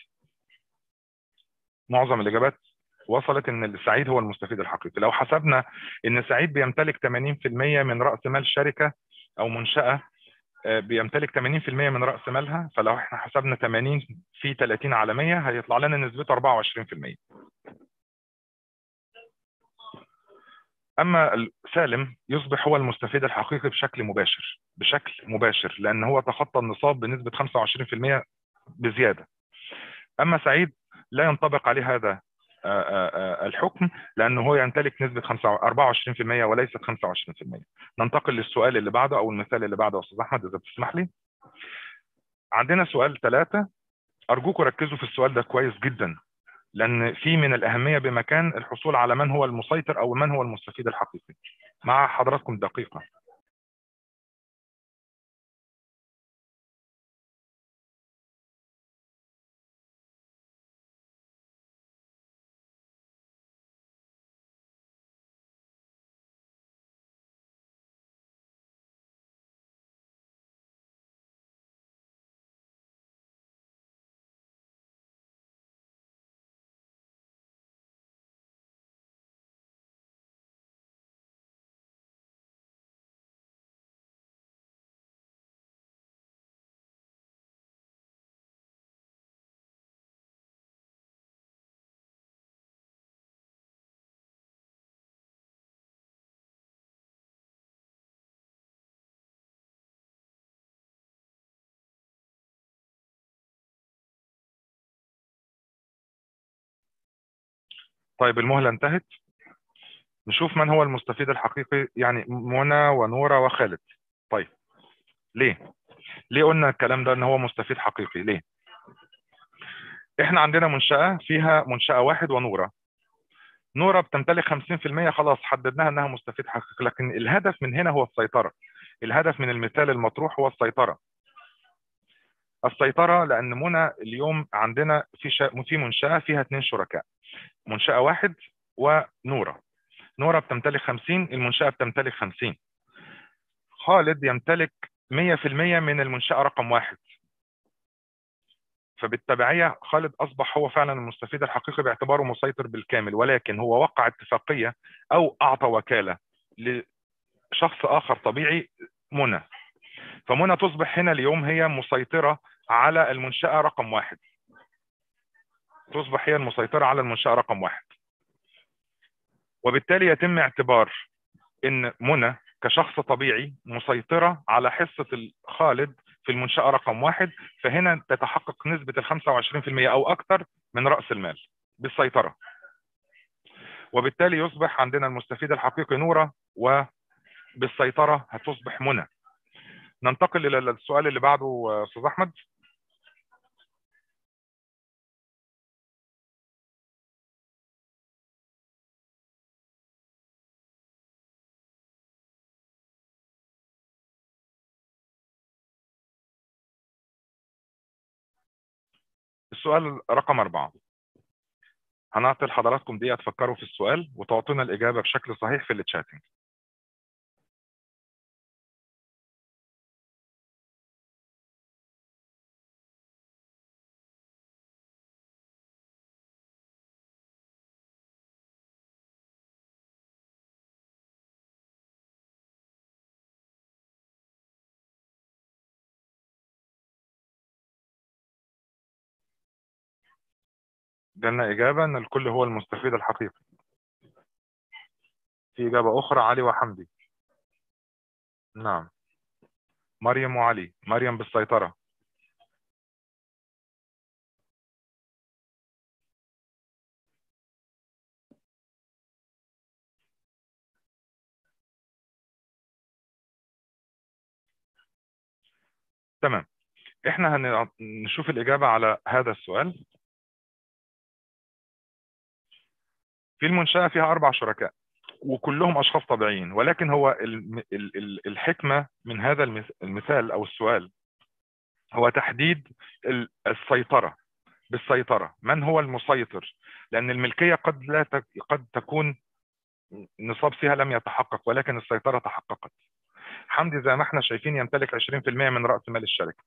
معظم الإجابات وصلت إن سعيد هو المستفيد الحقيقي. لو حسبنا إن سعيد بيمتلك 80% من رأس مال شركة أو منشأة بيمتلك 80% من رأس مالها، فلو احنا حسبنا 80 في 30 على 100 هيطلع لنا نسبته 24%. اما سالم يصبح هو المستفيد الحقيقي بشكل مباشر لان هو تخطى النصاب بنسبه 25% بزياده. اما سعيد لا ينطبق عليه هذا الحكم لانه هو يمتلك نسبه 24% وليست 25%. ننتقل للسؤال اللي بعده او المثال اللي بعده يا استاذ احمد اذا بتسمح لي. عندنا سؤال 3. ارجوكم ركزوا في السؤال ده كويس جدا لان في من الاهميه بمكان الحصول على من هو المسيطر او من هو المستفيد الحقيقي. مع حضراتكم دقيقه. طيب، المهله انتهت. نشوف من هو المستفيد الحقيقي، يعني منى ونورة وخالد. طيب، ليه قلنا الكلام ده ان هو مستفيد حقيقي؟ ليه؟ احنا عندنا منشأة فيها منشأة 1 ونورة. نورة بتمتلك 50%، خلاص حددناها انها مستفيد حقيقي، لكن الهدف من هنا هو السيطرة. الهدف من المثال المطروح هو السيطرة. السيطرة لان منى اليوم عندنا في منشأة فيها 2 شركاء، منشأة 1 ونورة. نورة بتمتلك 50، المنشأة بتمتلك 50. خالد يمتلك 100% من المنشأة رقم 1. فبالتبعية خالد أصبح هو فعلا المستفيد الحقيقي باعتباره مسيطر بالكامل، ولكن هو وقع اتفاقية أو أعطى وكالة لشخص آخر طبيعي، منى. فمنى تصبح هنا اليوم هي مسيطرة على المنشأة رقم 1. تصبح هي المسيطرة على المنشأة رقم 1. وبالتالي يتم اعتبار ان منى كشخص طبيعي مسيطرة على حصة خالد في المنشأة رقم 1. فهنا تتحقق نسبة 25% أو أكثر من رأس المال بالسيطرة. وبالتالي يصبح عندنا المستفيد الحقيقي نورة، وبالسيطرة هتصبح منى. ننتقل إلى السؤال اللي بعده أستاذ أحمد. السؤال رقم 4. هنعطي لحضراتكم دقيقة تفكروا في السؤال وتعطونا الإجابة بشكل صحيح في التشاتنج. جالنا إجابة أن الكل هو المستفيد الحقيقي. في إجابة أخرى، علي وحمدي. نعم، مريم وعلي. مريم بالسيطرة. تمام، احنا هنشوف الإجابة على هذا السؤال. في المنشأة فيها 4 شركاء وكلهم أشخاص طبيعيين، ولكن هو الحكمة من هذا المثال أو السؤال هو تحديد السيطرة. بالسيطرة من هو المسيطر؟ لأن الملكية قد تكون نصاب فيها لم يتحقق، ولكن السيطرة تحققت. حمدي زي ما احنا شايفين يمتلك 20% من رأس مال الشركة،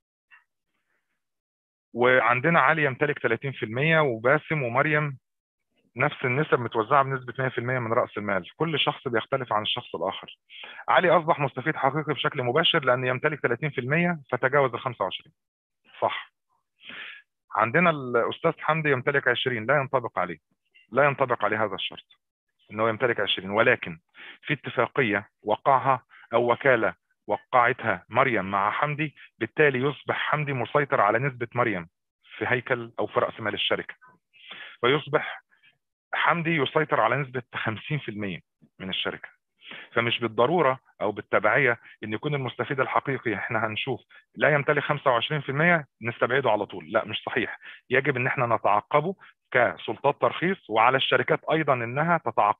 وعندنا علي يمتلك 30%، وباسم ومريم نفس النسب متوزعة بنسبة 100% من رأس المال. كل شخص بيختلف عن الشخص الآخر. علي أصبح مستفيد حقيقي بشكل مباشر لأن يمتلك 30% فتجاوز ال 25. صح. عندنا الأستاذ حمدي يمتلك 20، لا ينطبق عليه، لا ينطبق عليه هذا الشرط انه يمتلك 20، ولكن في اتفاقية وقعها او وكالة وقعتها مريم مع حمدي، بالتالي يصبح حمدي مسيطر على نسبة مريم في هيكل او في رأس مال الشركة، فيصبح حمدي يسيطر على نسبة 50% من الشركة. فمش بالضرورة او بالتبعية ان يكون المستفيد الحقيقي احنا هنشوف لا يمتلك 25% نستبعده على طول، لا مش صحيح. يجب ان احنا نتعقبه كسلطات ترخيص، وعلى الشركات ايضا انها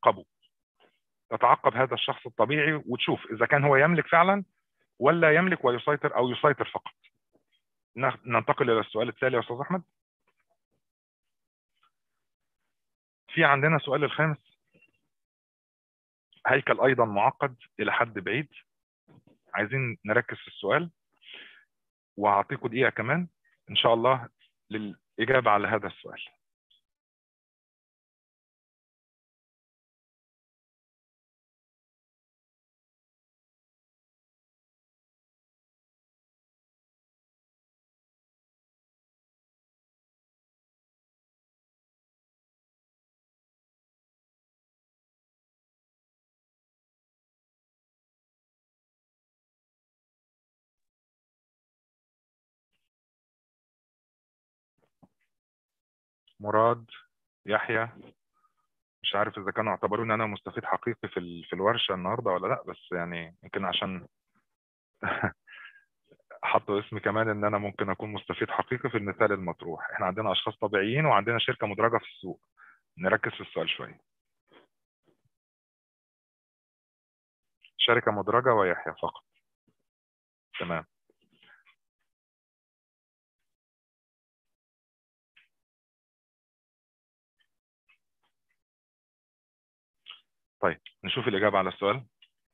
تتعقب هذا الشخص الطبيعي وتشوف اذا كان هو يملك فعلا ولا يملك ويسيطر او يسيطر فقط. ننتقل الى السؤال التالي يا استاذ احمد. في عندنا سؤال الخامس، هيكل ايضا معقد الى حد بعيد. عايزين نركز في السؤال، وهعطيكم دقيقة كمان ان شاء الله للاجابة على هذا السؤال. مراد، يحيى، مش عارف اذا كانوا اعتبروني انا مستفيد حقيقي في الورشه النهارده ولا لا، بس يعني يمكن عشان حطوا اسمي كمان ان انا ممكن اكون مستفيد حقيقي في المثال المطروح. احنا عندنا اشخاص طبيعيين وعندنا شركه مدرجه في السوق. نركز في السؤال شويه. شركه مدرجه ويحيى فقط. تمام. طيب نشوف الاجابه على السؤال.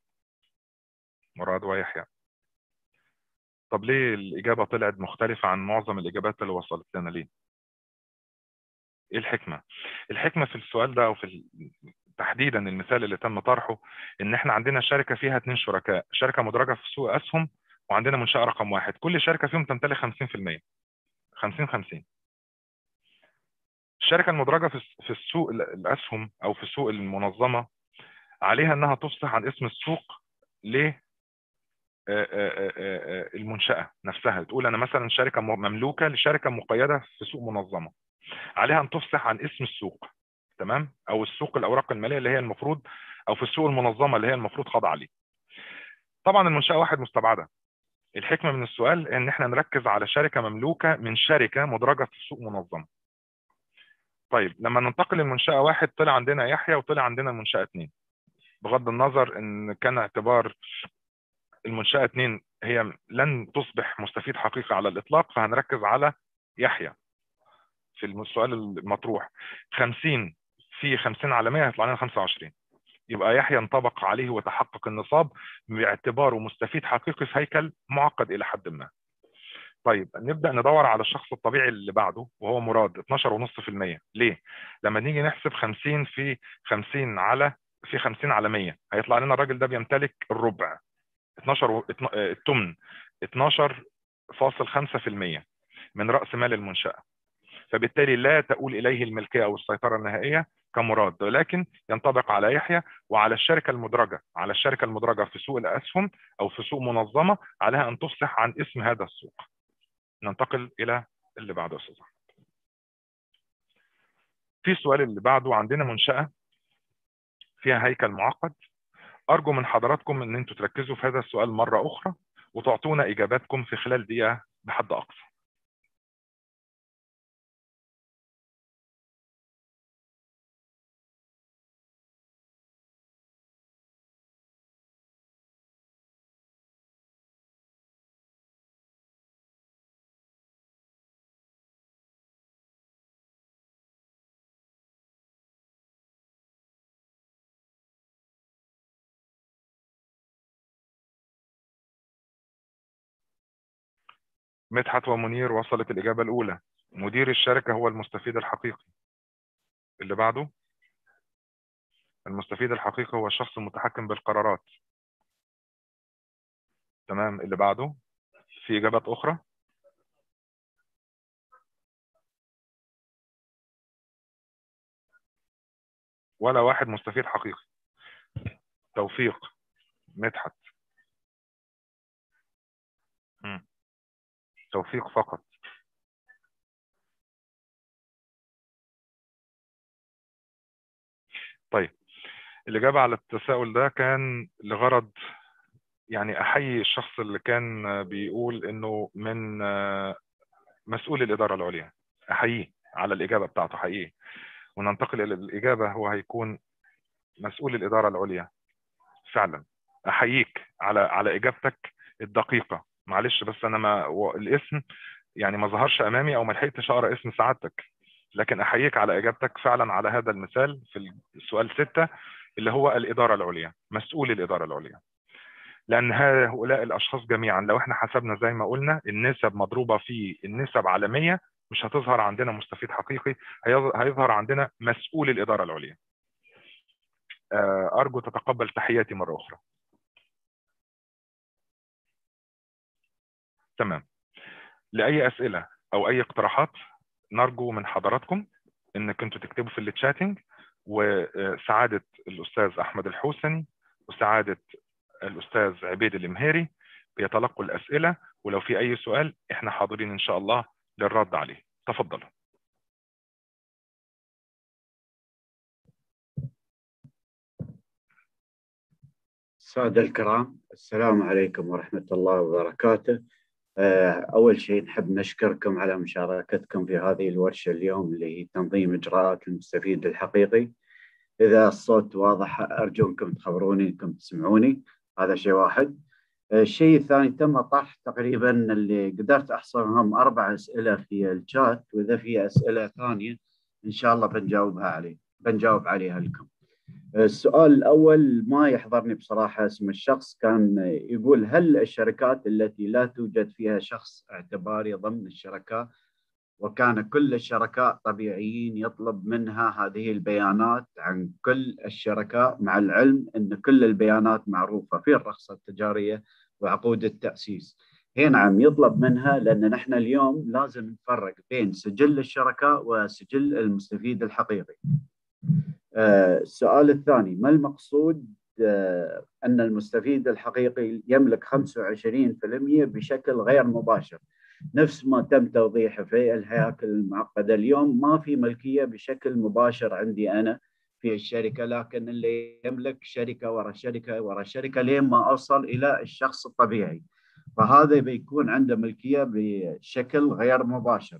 مراد ويحيى. طب ليه الاجابه طلعت مختلفه عن معظم الاجابات اللي وصلت لنا؟ ليه؟ ايه الحكمه؟ الحكمه في السؤال ده او في تحديدا المثال اللي تم طرحه، ان احنا عندنا شركه فيها 2 شركاء، شركه مدرجه في سوق اسهم، وعندنا منشاه رقم 1. كل شركه فيهم تمتلك 50%، 50-50. الشركه المدرجه في السوق الاسهم او في السوق المنظمه عليها انها تفصح عن اسم السوق ل المنشاه نفسها. تقول انا مثلا شركه مملوكه لشركه مقيده في سوق منظمه، عليها ان تفصح عن اسم السوق. تمام. او السوق الاوراق الماليه اللي هي المفروض، او في السوق المنظمه اللي هي المفروض خاضعه عليه. طبعا المنشاه 1 مستبعده. الحكمه من السؤال ان احنا نركز على شركه مملوكه من شركه مدرجه في سوق منظمه. طيب لما ننتقل للمنشاه 1 طلع عندنا يحيى وطلع عندنا المنشاه 2. بغض النظر ان كان اعتبار المنشاه 2 هي لن تصبح مستفيد حقيقي على الاطلاق، فهنركز على يحيى في السؤال المطروح. 50 في 50 على 100 هيطلع لنا 25. يبقى يحيى انطبق عليه وتحقق النصاب باعتباره مستفيد حقيقي في هيكل معقد الى حد ما. طيب نبدا ندور على الشخص الطبيعي اللي بعده وهو مراد. 12.5%. ليه؟ لما نيجي نحسب 50 في 50 على 100 هيطلع لنا الراجل ده بيمتلك الربع، 12 الثمن، 12.5% من راس مال المنشاه. فبالتالي لا تؤول اليه الملكيه او السيطره النهائيه كمراد، ولكن ينطبق على يحيى وعلى الشركه المدرجه. على الشركه المدرجه في سوق الاسهم او في سوق منظمه عليها ان تفصح عن اسم هذا السوق. ننتقل الى اللي بعده يا استاذ. في السؤال اللي بعده عندنا منشاه فيها هيكل معقد. ارجو من حضراتكم ان انتم تركزوا في هذا السؤال مره اخرى وتعطونا اجاباتكم في خلال دقيقه بحد اقصى. مدحت ومنير وصلت الإجابة الأولى. مدير الشركة هو المستفيد الحقيقي. اللي بعده. المستفيد الحقيقي هو الشخص المتحكم بالقرارات. تمام. اللي بعده. في إجابات أخرى؟ ولا واحد مستفيد حقيقي. توفيق. مدحت. توفيق فقط. طيب، الإجابة على التساؤل ده كان لغرض يعني أحيي الشخص اللي كان بيقول إنه من مسؤول الإدارة العليا. أحييه على الإجابة بتاعته حقيقي. وننتقل إلى الإجابة، هو هيكون مسؤول الإدارة العليا فعلا. أحييك على إجابتك الدقيقة. معلش بس أنا ما الاسم يعني ما ظهرش أمامي أو ما لحقتش أقرأ اسم سعادتك، لكن أحييك على إجابتك فعلا على هذا المثال في السؤال 6 اللي هو الإدارة العليا، مسؤول الإدارة العليا. لأن هؤلاء الأشخاص جميعا لو احنا حسبنا زي ما قلنا النسب مضروبة في النسب على 100 مش هتظهر عندنا مستفيد حقيقي، هيظهر عندنا مسؤول الإدارة العليا. أرجو تتقبل تحياتي مرة أخرى. تمام. لأي أسئلة أو أي اقتراحات نرجو من حضراتكم إنك انتوا تكتبوا في التشاتنج، وسعادة الأستاذ أحمد الحوسني وسعادة الأستاذ عبيد المهيري بيتلقوا الأسئلة، ولو في أي سؤال إحنا حاضرين إن شاء الله للرد عليه. تفضلوا. السادة الكرام، السلام عليكم ورحمة الله وبركاته. أول شيء نحب نشكركم على مشاركتكم في هذه الورشة اليوم اللي هي تنظيم إجراءات المستفيد الحقيقي. إذا الصوت واضح أرجو أنكم تخبروني أنكم تسمعوني. هذا شيء واحد. الشيء الثاني، تم طرح تقريبا اللي قدرت أحصرهم 4 أسئلة في الشات، وإذا في أسئلة ثانية إن شاء الله بنجاوب عليها لكم. السؤال الأول ما يحضرني بصراحة اسم الشخص، كان يقول هل الشركات التي لا توجد فيها شخص اعتباري ضمن الشركاء وكان كل الشركاء طبيعيين يطلب منها هذه البيانات عن كل الشركاء، مع العلم أن كل البيانات معروفة في الرخصة التجارية وعقود التأسيس؟ هي نعم يطلب منها، لأن نحن اليوم لازم نفرق بين سجل الشركاء وسجل المستفيد الحقيقي. السؤال الثاني، ما المقصود أن المستفيد الحقيقي يملك 25% بشكل غير مباشر؟ نفس ما تم توضيحه في الهياكل المعقدة اليوم، ما في ملكية بشكل مباشر عندي أنا في الشركة، لكن اللي يملك شركة ورا شركة ورا شركة لين ما أوصل إلى الشخص الطبيعي، فهذا بيكون عنده ملكية بشكل غير مباشر.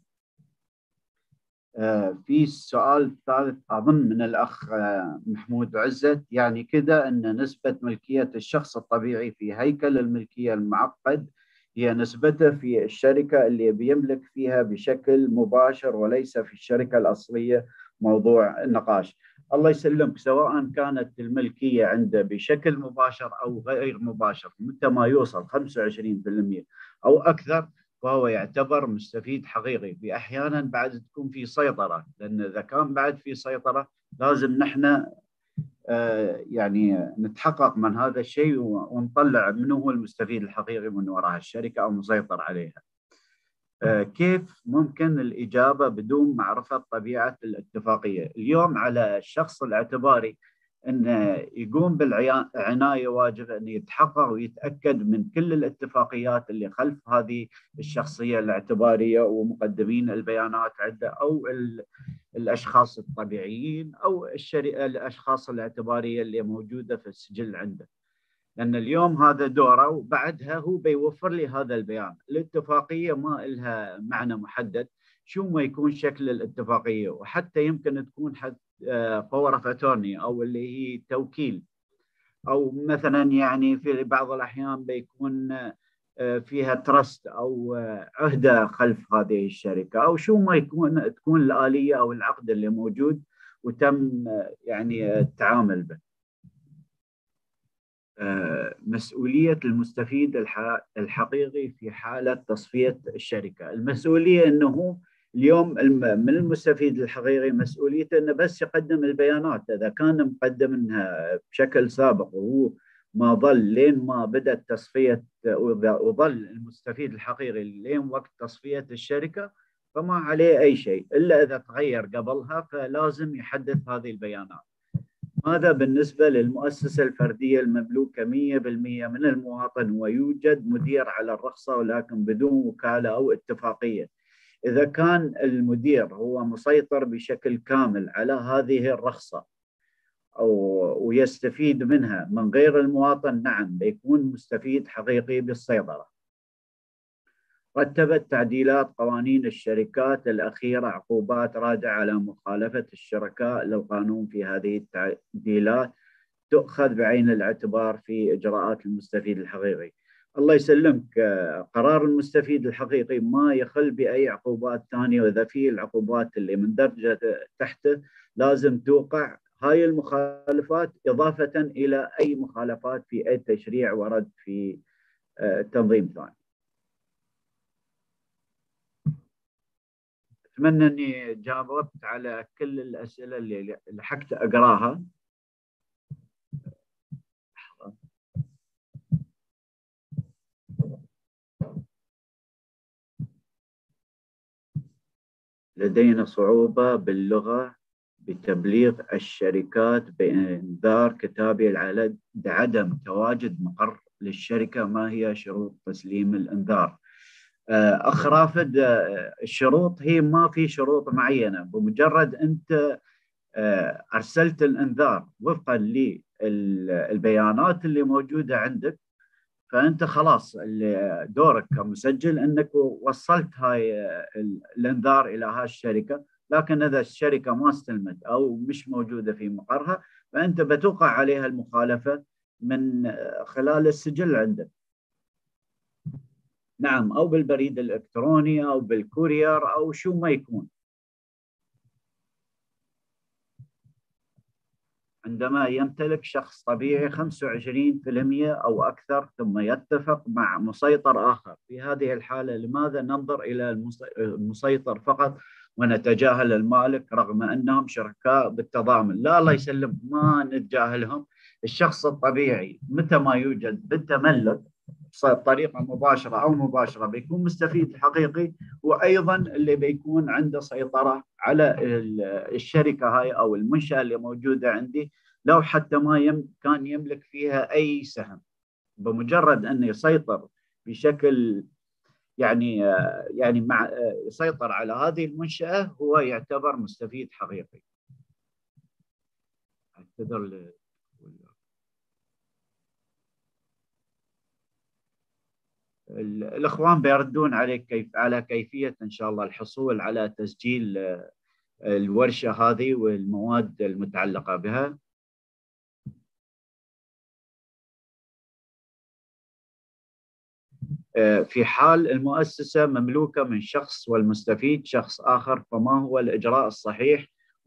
في السؤال الثالث أظن من الأخ محمود عزت، يعني كده أن نسبة ملكية الشخص الطبيعي في هيكل الملكية المعقد هي نسبته في الشركة اللي بيملك فيها بشكل مباشر وليس في الشركة الأصلية موضوع النقاش. الله يسلمك، سواء كانت الملكية عنده بشكل مباشر أو غير مباشر، متى ما يوصل 25% أو أكثر فهو يعتبر مستفيد حقيقي. في أحيانا بعد تكون في سيطرة، لأن إذا كان بعد في سيطرة لازم نحن يعني نتحقق من هذا الشيء ونطلع منه هو المستفيد الحقيقي من وراء الشركة أو مسيطر عليها. كيف ممكن الإجابة بدون معرفة طبيعة الاتفاقية؟ اليوم على الشخص الاعتباري أنه يقوم بالعناية، واجب أن يتحقق ويتأكد من كل الاتفاقيات اللي خلف هذه الشخصية الاعتبارية ومقدمين البيانات عنده، أو الأشخاص الطبيعيين أو الأشخاص الاعتبارية اللي موجودة في السجل عنده، لأن اليوم هذا دوره وبعدها هو بيوفر لي هذا البيان. الاتفاقية ما لها معنى محدد شو ما يكون شكل الاتفاقية، وحتى يمكن تكون باور اوف اتورني أو اللي هي توكيل، أو مثلا يعني في بعض الأحيان بيكون فيها ترست أو عهدة خلف هذه الشركة، أو شو ما تكون الآلية أو العقد اللي موجود وتم يعني التعامل به. مسؤولية المستفيد الحقيقي في حالة تصفية الشركة. المسؤولية أنه اليوم من المستفيد الحقيقي مسؤوليته أنه بس يقدم البيانات. إذا كان مقدمها بشكل سابق وهو ما ظل لين ما بدأت تصفية وظل المستفيد الحقيقي لين وقت تصفية الشركة، فما عليه أي شيء إلا إذا تغير قبلها، فلازم يحدث هذه البيانات. ماذا بالنسبة للمؤسسة الفردية المملوكة 100% من المواطن ويوجد مدير على الرخصة ولكن بدون وكالة أو اتفاقية؟ إذا كان المدير هو مسيطر بشكل كامل على هذه الرخصة ويستفيد منها من غير المواطن، نعم بيكون مستفيد حقيقي بالسيطرة. رتبت تعديلات قوانين الشركات الأخيرة عقوبات رادعة على مخالفة الشركاء للقانون. في هذه التعديلات تؤخذ بعين الاعتبار في إجراءات المستفيد الحقيقي. الله يسلمك، قرار المستفيد الحقيقي ما يخل بأي عقوبات ثانية، وإذا في العقوبات اللي مندرجة تحته لازم توقع هاي المخالفات إضافة إلى أي مخالفات في أي تشريع ورد في تنظيم ثاني. أتمنى أني جاوبت على كل الأسئلة اللي لحقت أقراها. لدينا صعوبة باللغة بتبليغ الشركات بإنذار كتابي على عدم تواجد مقر للشركة. ما هي شروط تسليم الإنذار؟ أخ رافد، الشروط هي ما في شروط معينة. بمجرد أنت أرسلت الإنذار وفقا للبيانات اللي موجودة عندك، فأنت خلاص دورك كمسجل أنك وصلت هاي الإنذار إلى هاي الشركة. لكن إذا الشركة ما استلمت أو مش موجودة في مقرها، فأنت بتوقع عليها المخالفة من خلال السجل عندك. نعم، أو بالبريد الإلكتروني أو بالكورير أو شو ما يكون. عندما يمتلك شخص طبيعي 25% أو أكثر ثم يتفق مع مسيطر آخر، في هذه الحالة لماذا ننظر إلى المسيطر فقط ونتجاهل المالك رغم أنهم شركاء بالتضامن؟ لا، الله يسلم، ما نتجاهلهم. الشخص الطبيعي متى ما يوجد بالتملك بطريقة مباشرة أو مباشرة بيكون مستفيد حقيقي، وأيضا اللي بيكون عنده سيطرة على الشركة هاي أو المنشأة اللي موجودة عندي، لو حتى ما كان يملك فيها أي سهم. بمجرد أنه يسيطر بشكل يعني يسيطر على هذه المنشأة، هو يعتبر مستفيد حقيقي. الإخوان بيردون عليك على كيفية إن شاء الله الحصول على تسجيل الورشة هذه والمواد المتعلقة بها. في حال المؤسسة مملوكة من شخص والمستفيد شخص آخر، فما هو الإجراء الصحيح؟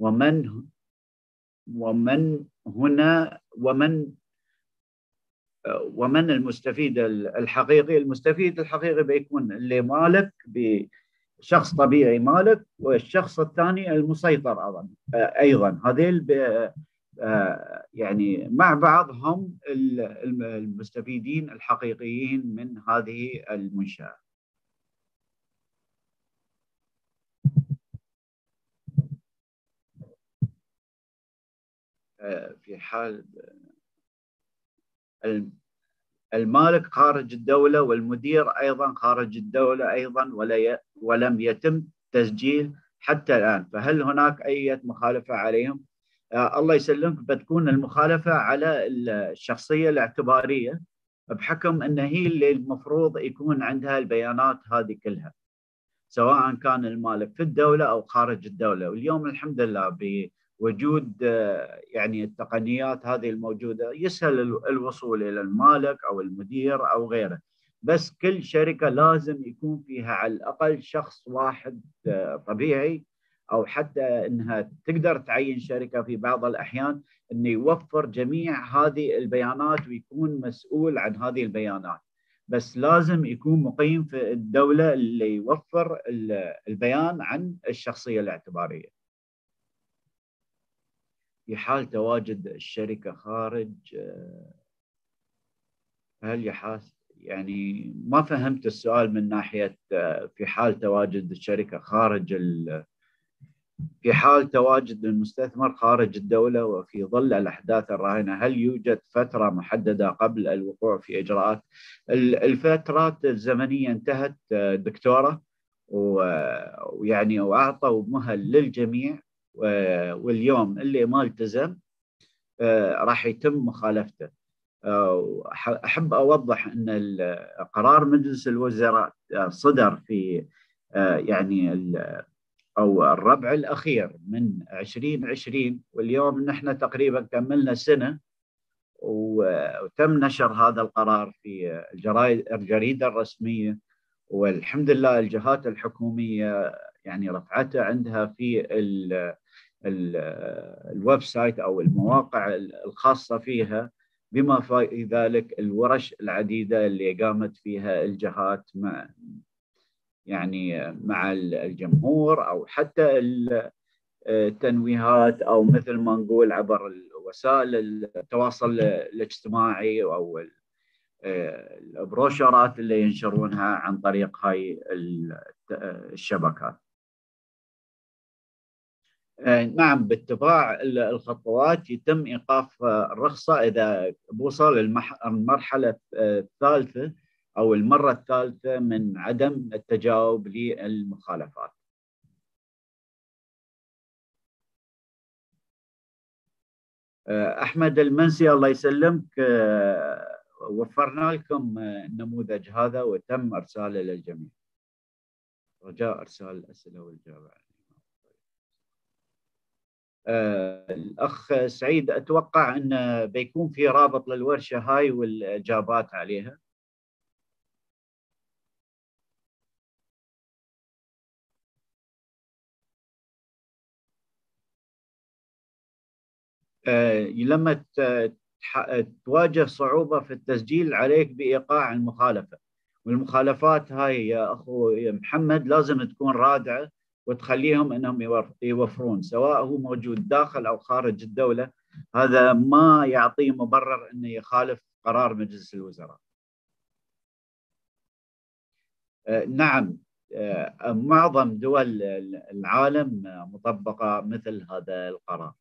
ومن المستفيد الحقيقي؟ المستفيد الحقيقي بيكون اللي مالك بشخص طبيعي مالك، والشخص الثاني المسيطر أيضا. هذيل يعني مع بعض هم المستفيدين الحقيقيين من هذه المنشأة. في حال المالك خارج الدولة والمدير أيضا خارج الدولة أيضا ولم يتم تسجيل حتى الآن، فهل هناك أي مخالفة عليهم؟ الله يسلمك، بتكون المخالفة على الشخصية الاعتبارية بحكم أن هي اللي المفروض يكون عندها البيانات هذه كلها، سواء كان المالك في الدولة أو خارج الدولة. واليوم الحمد لله بوجود يعني التقنيات هذه الموجودة يسهل الوصول إلى المالك أو المدير أو غيره. بس كل شركة لازم يكون فيها على الأقل شخص واحد طبيعي أو حتى أنها تقدر تعين شركة في بعض الأحيان، أنه يوفر جميع هذه البيانات ويكون مسؤول عن هذه البيانات. بس لازم يكون مقيم في الدولة اللي يوفر البيان عن الشخصية الاعتبارية. في حال تواجد الشركة خارج، هل يحاس يعني ما فهمت السؤال من ناحية في حال تواجد الشركة خارج في حال تواجد المستثمر خارج الدولة وفي ظل الأحداث الراهنة، هل يوجد فترة محددة قبل الوقوع في إجراءات؟ الفترات الزمنية انتهت دكتورة، ويعني وأعطوا مهل للجميع، واليوم اللي ما التزم راح يتم مخالفته. أحب أوضح أن قرار مجلس الوزراء صدر في يعني أو الربع الأخير من 2020، واليوم نحن تقريبا كملنا سنة، وتم نشر هذا القرار في الجريدة الرسمية، والحمد لله الجهات الحكومية يعني رفعته عندها في الويب سايت أو المواقع الخاصة فيها، بما في ذلك الورش العديدة اللي قامت فيها الجهات مع الجمهور، أو حتى التنويهات، أو مثل ما نقول عبر وسائل التواصل الاجتماعي أو البروشورات اللي ينشرونها عن طريق هاي الشبكات. نعم، باتباع الخطوات يتم إيقاف الرخصة إذا وصل المرحلة الثالثة أو المرة الثالثة من عدم التجاوب للمخالفات. أحمد المنسي، الله يسلمك، وفرنا لكم النموذج هذا وتم إرساله للجميع، رجاء إرسال الأسئلة والإجابة. الأخ سعيد، أتوقع أن بيكون في رابط للورشة هاي والإجابات عليها. لما تواجه صعوبة في التسجيل عليك بإيقاع المخالفة، والمخالفات هاي يا أخو محمد لازم تكون رادعة وتخليهم أنهم يوفرون، سواء هو موجود داخل أو خارج الدولة. هذا ما يعطيه مبرر أنه يخالف قرار مجلس الوزراء. نعم، معظم دول العالم مطبقة مثل هذا القرار.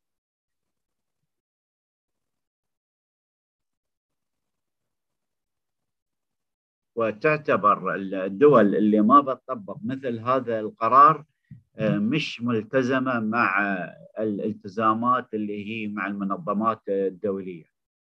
وتعتبر الدول اللي ما بتطبق مثل هذا القرار مش ملتزمة مع الالتزامات اللي هي مع المنظمات الدولية.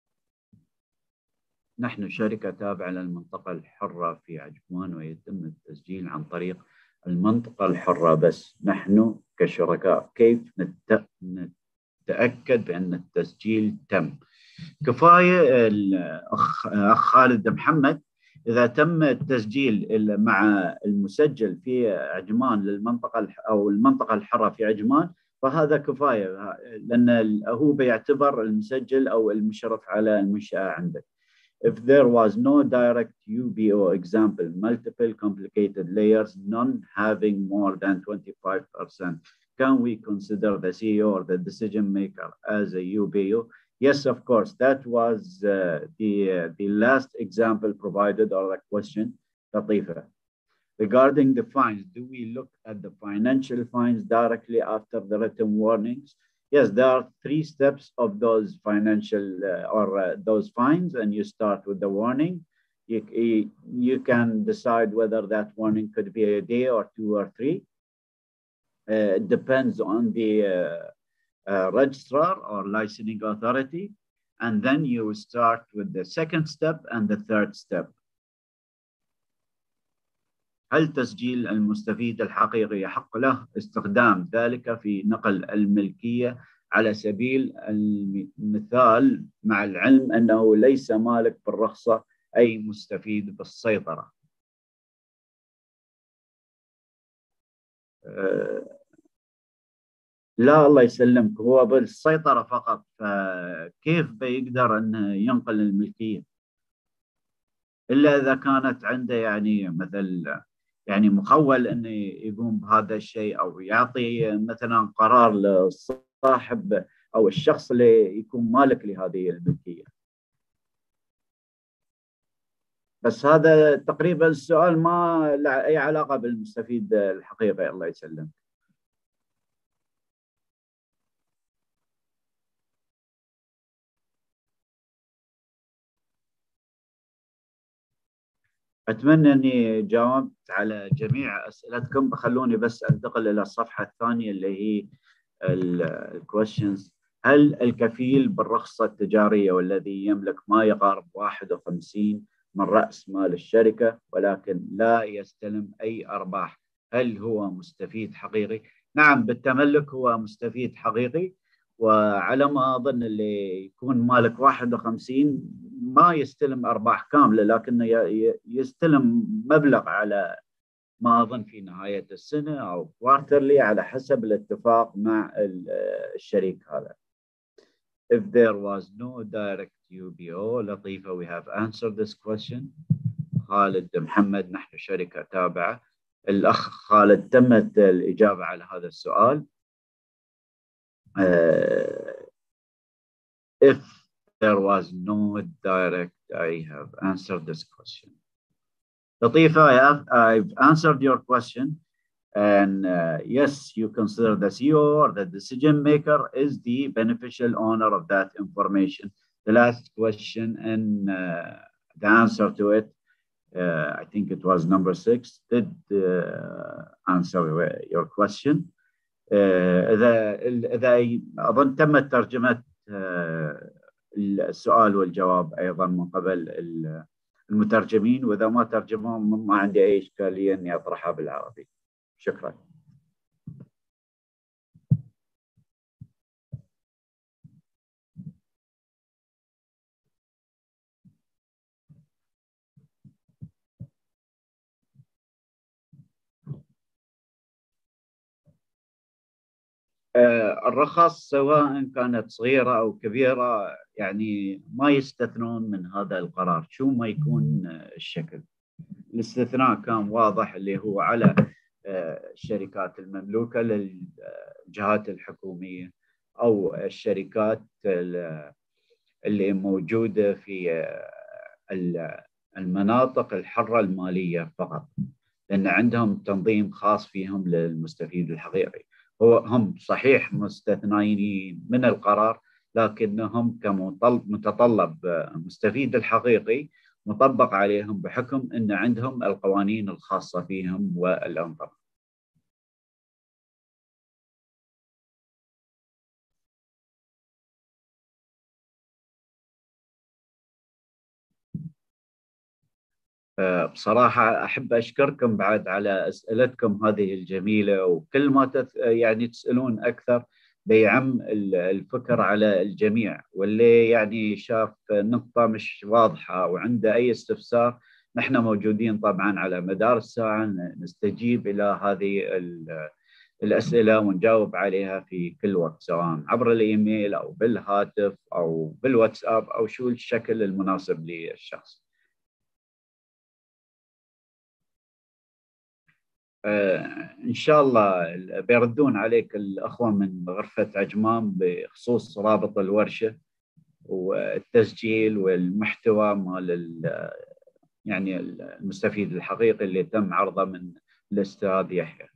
نحن شركة تابعة للمنطقة الحرة في عجمان، ويتم التسجيل عن طريق المنطقة الحرة بس. نحن كشركاء كيف نتأكد بأن التسجيل تم؟ كفاية الأخ خالد محمد، إذا تم التسجيل مع المسجل في عجمان للمنطقة أو المنطقة الحرة في عجمان، فهذا كفاية، لأن هو بيعتبر المسجل أو المشرف على المنشأة عندك. If there was no direct UBO example, multiple complicated layers, none having more than 25%, can we consider the CEO or the decision maker as a UBO? Yes, of course. That was the last example provided, or the question, Latifa. Regarding the fines, do we look at the financial fines directly after the written warnings? Yes, there are 3 steps of those financial those fines, and you start with the warning. You can decide whether that warning could be a day or 2 or 3. It depends on the registrar or licensing authority, and then you start with the second step and the third step. هل تسجيل المستفيد الحقيقي يحق له استخدام ذلك في نقل الملكية على سبيل المثال، مع العلم أنه ليس مالك بالرخصة أي مستفيد بالسيطرة؟ لا الله يسلمك، هو بالسيطرة فقط، فكيف بيقدر أنه ينقل الملكية إلا إذا كانت عنده يعني مثل يعني مخول أنه يقوم بهذا الشيء، أو يعطي مثلا قرار للصاحب أو الشخص اللي يكون مالك لهذه الملكية. بس هذا تقريبا السؤال ما له أي علاقة بالمستفيد الحقيقي. الله يسلمك. أتمنى أني جاوبت على جميع أسئلتكم. خلوني بس أنتقل إلى الصفحة الثانية اللي هي الكويشنز. هل الكفيل بالرخصة التجارية والذي يملك ما يقارب 51 من رأس مال الشركة ولكن لا يستلم أي أرباح، هل هو مستفيد حقيقي؟ نعم، بالتملك هو مستفيد حقيقي. وعلى ما أظن اللي يكون مالك 51 ما يستلم أرباح كاملة، لكنه يستلم مبلغ على ما أظن في نهاية السنة أو كوارترلي على حسب الاتفاق مع الشريك هذا. If there was no direct UBO لطيفة, we have answered this question. خالد محمد: نحن شركة تابعة. الأخ خالد تمت الإجابة على هذا السؤال. If there was no direct, I have answered this question. Latifa, I've answered your question. And yes, you consider the CEO or the decision maker is the beneficial owner of that information. The last question and the answer to it, I think it was number 6, did answer your question. إذا أظن تمت ترجمة السؤال والجواب أيضا من قبل المترجمين، وإذا ما ترجمهم ما عندي أي إشكالية إني أطرحها بالعربي. شكرا. الرخص سواء كانت صغيرة أو كبيرة يعني ما يستثنون من هذا القرار شو ما يكون الشكل. الاستثناء كان واضح اللي هو على الشركات المملوكة للجهات الحكومية أو الشركات اللي موجودة في المناطق الحرة المالية فقط، لأن عندهم تنظيم خاص فيهم للمستفيد الحقيقي. هم صحيح مستثنين من القرار، لكنهم كمتطلب مستفيد الحقيقي مطبق عليهم بحكم أن عندهم القوانين الخاصة فيهم والأنظمة. بصراحة أحب أشكركم بعد على أسئلتكم هذه الجميلة، وكل ما يعني تسألون أكثر بيعم الفكر على الجميع، واللي يعني شاف نقطة مش واضحة وعنده أي استفسار نحن موجودين طبعا على مدار الساعة نستجيب إلى هذه الأسئلة ونجاوب عليها في كل وقت، سواء عبر الإيميل أو بالهاتف أو بالواتساب أو شو الشكل المناسب للشخص. إن شاء الله بيردون عليك الأخوة من غرفة عجمان بخصوص رابط الورشة والتسجيل والمحتوى مال يعني المستفيد الحقيقي اللي تم عرضه من الأستاذ يحيى.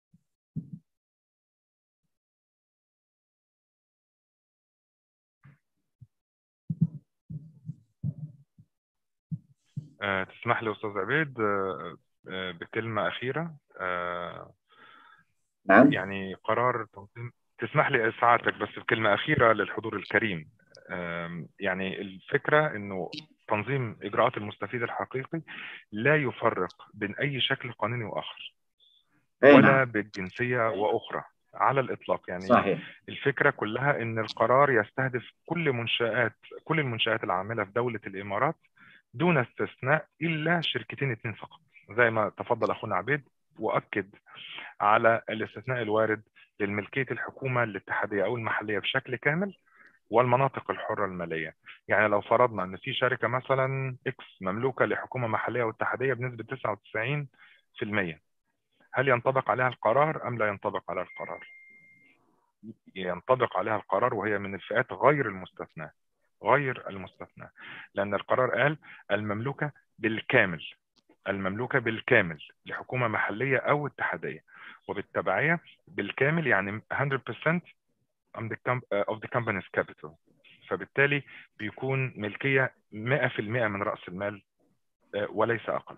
تسمح لي أستاذ عبيد بكلمة أخيرة؟ نعم. يعني قرار تنظيم، تسمح لي سعادتك بس بكلمة أخيرة للحضور الكريم. يعني الفكرة إنه تنظيم إجراءات المستفيد الحقيقي لا يفرق بين أي شكل قانوني وآخر ولا بالجنسية وأخرى على الإطلاق. يعني صحيح. الفكرة كلها إن القرار يستهدف كل المنشآت العاملة في دولة الإمارات دون استثناء إلا شركتين 2 فقط، زي ما تفضل أخونا عبيد وأكد على الاستثناء الوارد للملكية الحكومة الاتحادية أو المحلية بشكل كامل والمناطق الحرة المالية. يعني لو فرضنا أن في شركة مثلا إكس مملوكة لحكومة محلية واتحادية بنسبة 99%، هل ينطبق عليها القرار أم لا ينطبق عليها القرار؟ ينطبق عليها القرار، وهي من الفئات غير المستثناة، غير المستثناة، لأن القرار قال المملوكة بالكامل، المملوكة بالكامل لحكومة محلية أو اتحادية، وبالتبعية بالكامل يعني 100% of the company's capital، فبالتالي بيكون ملكية 100% من رأس المال وليس أقل.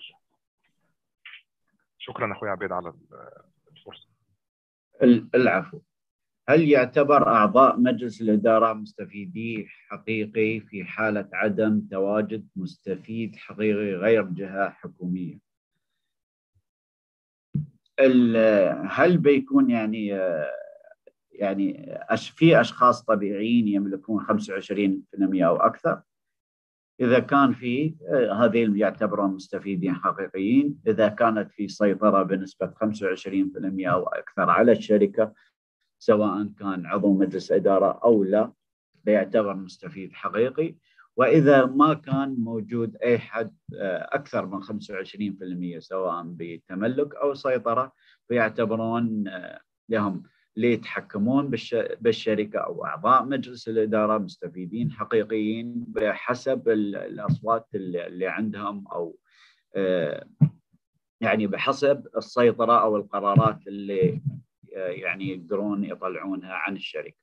شكرا أخوي عبيد على الفرصة. العفو. هل يعتبر أعضاء مجلس الإدارة مستفيدي حقيقي في حالة عدم تواجد مستفيد حقيقي غير جهة حكومية؟ هل بيكون يعني في أشخاص طبيعيين يملكون 25% أو أكثر؟ إذا كان في هذه يعتبرون مستفيدين حقيقيين. إذا كانت في سيطرة بنسبة 25% أو أكثر على الشركة، سواء كان عضو مجلس إدارة أو لا، يعتبر مستفيد حقيقي. وإذا ما كان موجود أي حد أكثر من 25% سواء بتملك أو سيطرة، فيعتبرون لهم اللي يتحكمون بالشركة أو أعضاء مجلس الإدارة مستفيدين حقيقيين بحسب الأصوات اللي عندهم، أو يعني بحسب السيطرة أو القرارات اللي يعني يقدرون يطلعونها عن الشركة.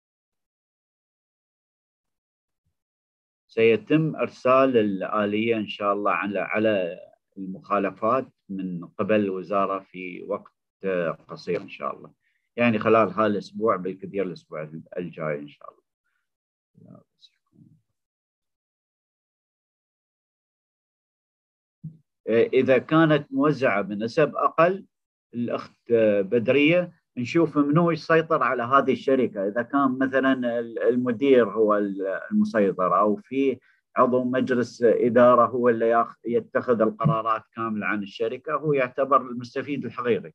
سيتم إرسال الآلية إن شاء الله على المخالفات من قبل الوزارة في وقت قصير إن شاء الله، يعني خلال هذا الأسبوع بالكثير الأسبوع الجاي إن شاء الله. إذا كانت موزعة بنسب أقل، الأخت بدرية، نشوف منو يسيطر على هذه الشركة. إذا كان مثلا المدير هو المسيطر، أو في عضو مجلس إدارة هو اللي يتخذ القرارات كاملة عن الشركة، هو يعتبر المستفيد الحقيقي.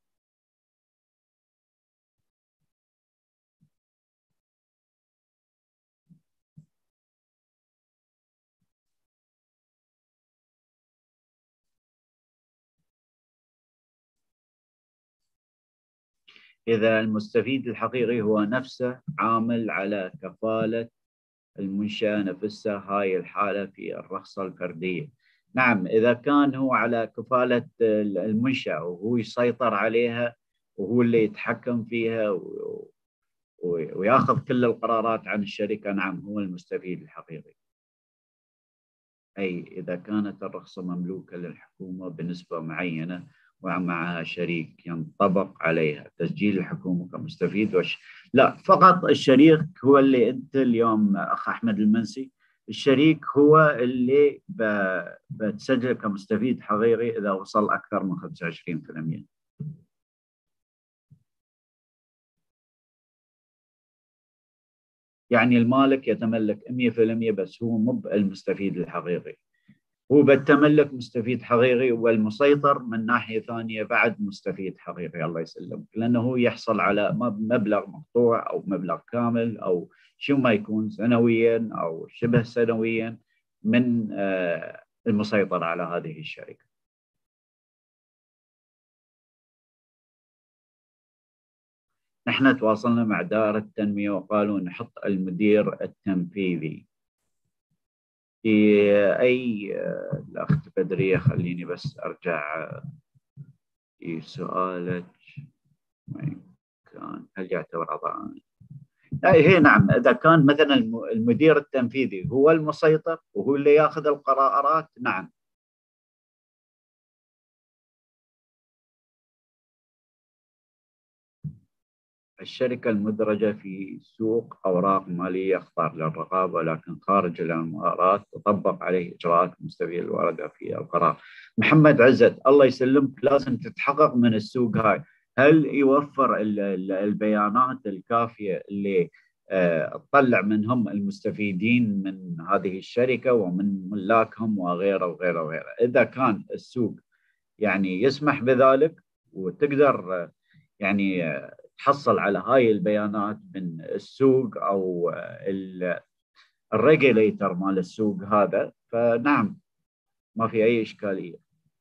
إذا المستفيد الحقيقي هو نفسه عامل على كفالة المنشأة نفسها، هاي الحالة في الرخصة الفردية. نعم، إذا كان هو على كفالة المنشأة وهو يسيطر عليها وهو اللي يتحكم فيها ويأخذ كل القرارات عن الشركة، نعم هو المستفيد الحقيقي. أي إذا كانت الرخصة مملوكة للحكومة بنسبة معينة ومعها شريك ينطبق عليها تسجيل الحكومة كمستفيد لا، فقط الشريك هو اللي أنت اليوم أخ أحمد المنسي، الشريك هو اللي بتسجل كمستفيد حقيقي إذا وصل أكثر من 25%. يعني المالك يتملك 100% بس هو مو المستفيد الحقيقي، هو بالتملك مستفيد حقيقي، والمسيطر من ناحية ثانية بعد مستفيد حقيقي الله يسلمك، لأنه هو يحصل على مبلغ مقطوع أو مبلغ كامل أو شو ما يكون سنويا أو شبه سنويا من المسيطر على هذه الشركة. نحن تواصلنا مع دائرة التنمية وقالوا نحط المدير التنفيذي في أي الأخت بدرية. خليني بس أرجع في سؤالك، هل يعتبر أعضاء؟ هي نعم، إذا كان مثلا المدير التنفيذي هو المسيطر وهو اللي يأخذ القرارات، نعم. الشركة المدرجة في سوق أوراق مالية يخضع للرقابة، لكن خارج الإمارات تطبق عليه إجراءات المستفيد الواردة في القرار. محمد عزت، الله يسلمك، لازم تتحقق من السوق هاي، هل يوفر البيانات الكافية اللي تطلع منهم المستفيدين من هذه الشركة ومن ملاكهم وغيره وغيره وغيره. إذا كان السوق يعني يسمح بذلك وتقدر يعني تحصل على هاي البيانات من السوق أو الريجيليتر مال السوق هذا، فنعم ما في أي إشكالية.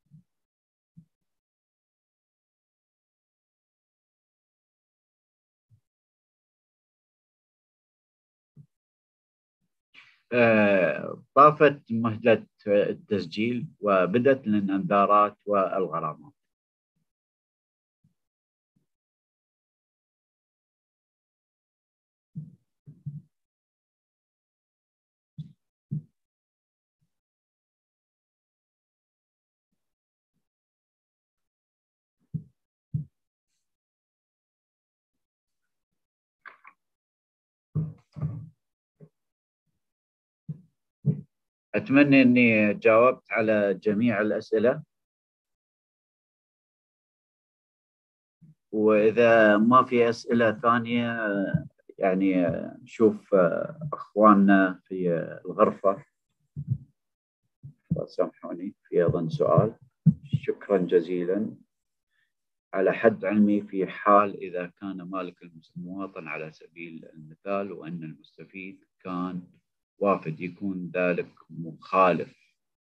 طافت مهلة التسجيل وبدت الإنذارات والغرامات. أتمنى أني جاوبت على جميع الأسئلة، وإذا ما في أسئلة ثانية يعني نشوف أخواننا في الغرفة. سامحوني، في أظن سؤال. شكرا جزيلا. على حد علمي في حال إذا كان مالك المواطن على سبيل المثال وأن المستفيد كان وافد، يكون ذلك مخالف.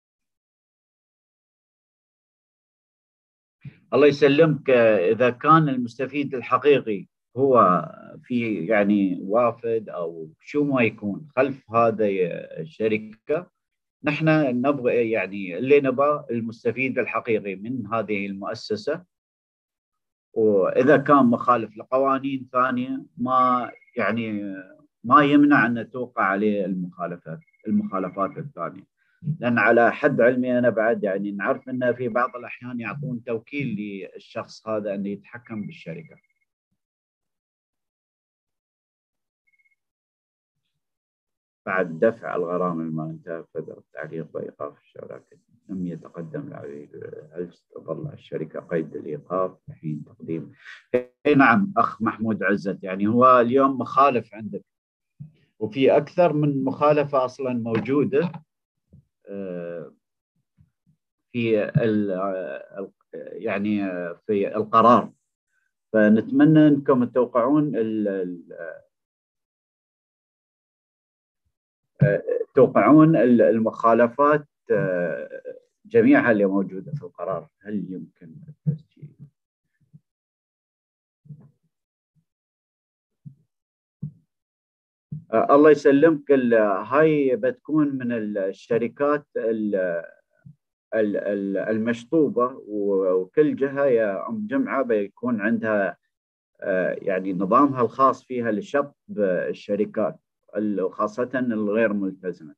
الله يسلمك. إذا كان المستفيد الحقيقي هو في يعني وافد أو شو ما يكون خلف هذا الشركة، نحن نبغى يعني اللي نبغى المستفيد الحقيقي من هذه المؤسسة، وإذا كان مخالف لقوانين ثانية ما يعني ما يمنع أن توقع عليه المخالفات الثانية. لأن على حد علمي أنا بعد يعني نعرف أنه في بعض الأحيان يعطون توكيل للشخص هذا أن يتحكم بالشركة. بعد دفع الغرامة ما انتهى فدر التعليق وإيقاف الشراكة لم يتقدم العميل، هل تظل الشركة قيد الإيقاف حين تقديم؟ نعم أخ محمود عزت، يعني هو اليوم مخالف عندك، وفي أكثر من مخالفة أصلا موجودة في يعني في القرار، فنتمنى أنكم توقعون المخالفات جميعها اللي موجودة في القرار. هل يمكن التسجيل؟ الله يسلمك. هاي بتكون من الشركات المشطوبة، وكل جهة يا أم جمعة بيكون عندها يعني نظامها الخاص فيها لشطب الشركات، خاصة الغير ملتزمة.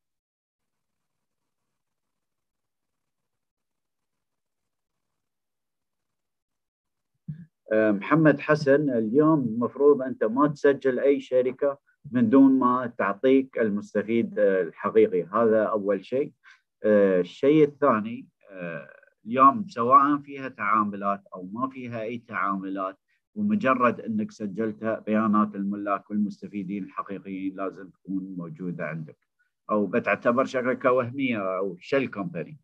محمد حسن، اليوم المفروض أنت ما تسجل أي شركة من دون ما تعطيك المستفيد الحقيقي، هذا أول شيء. الشيء الثاني، اليوم سواء فيها تعاملات أو ما فيها أي تعاملات، ومجرد أنك سجلتها بيانات الملاك والمستفيدين الحقيقيين لازم تكون موجودة عندك، أو بتعتبر شركة وهمية أو شيل كومباني.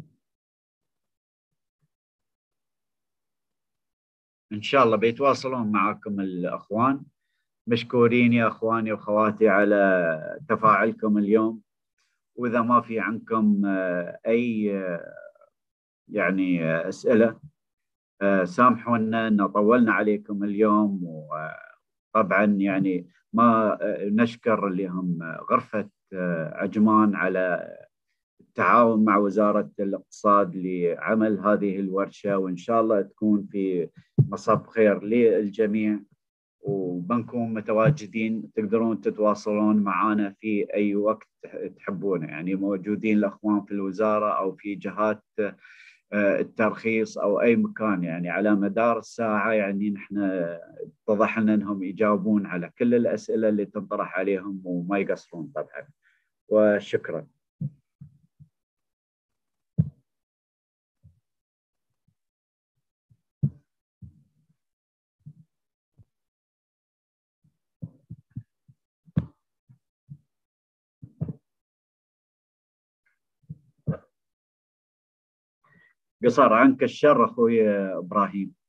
إن شاء الله بيتواصلون معكم الأخوان. مشكورين يا أخواني وأخواتي على تفاعلكم اليوم، وإذا ما في عندكم أي يعني أسئلة سامحونا أن طولنا عليكم اليوم. وطبعا يعني ما نشكر اللي هم غرفة عجمان على التعاون مع وزارة الاقتصاد لعمل هذه الورشة، وإن شاء الله تكون في مصب خير للجميع، وبنكون متواجدين، تقدرون تتواصلون معنا في أي وقت تحبونه. يعني موجودين الأخوان في الوزارة أو في جهات الترخيص أو أي مكان، يعني على مدار الساعة يعني نحن اتضح لنا أنهم يجاوبون على كل الأسئلة اللي تنطرح عليهم وما يقصرون طبعا. وشكرا. قصر عنك الشر أخوي إبراهيم.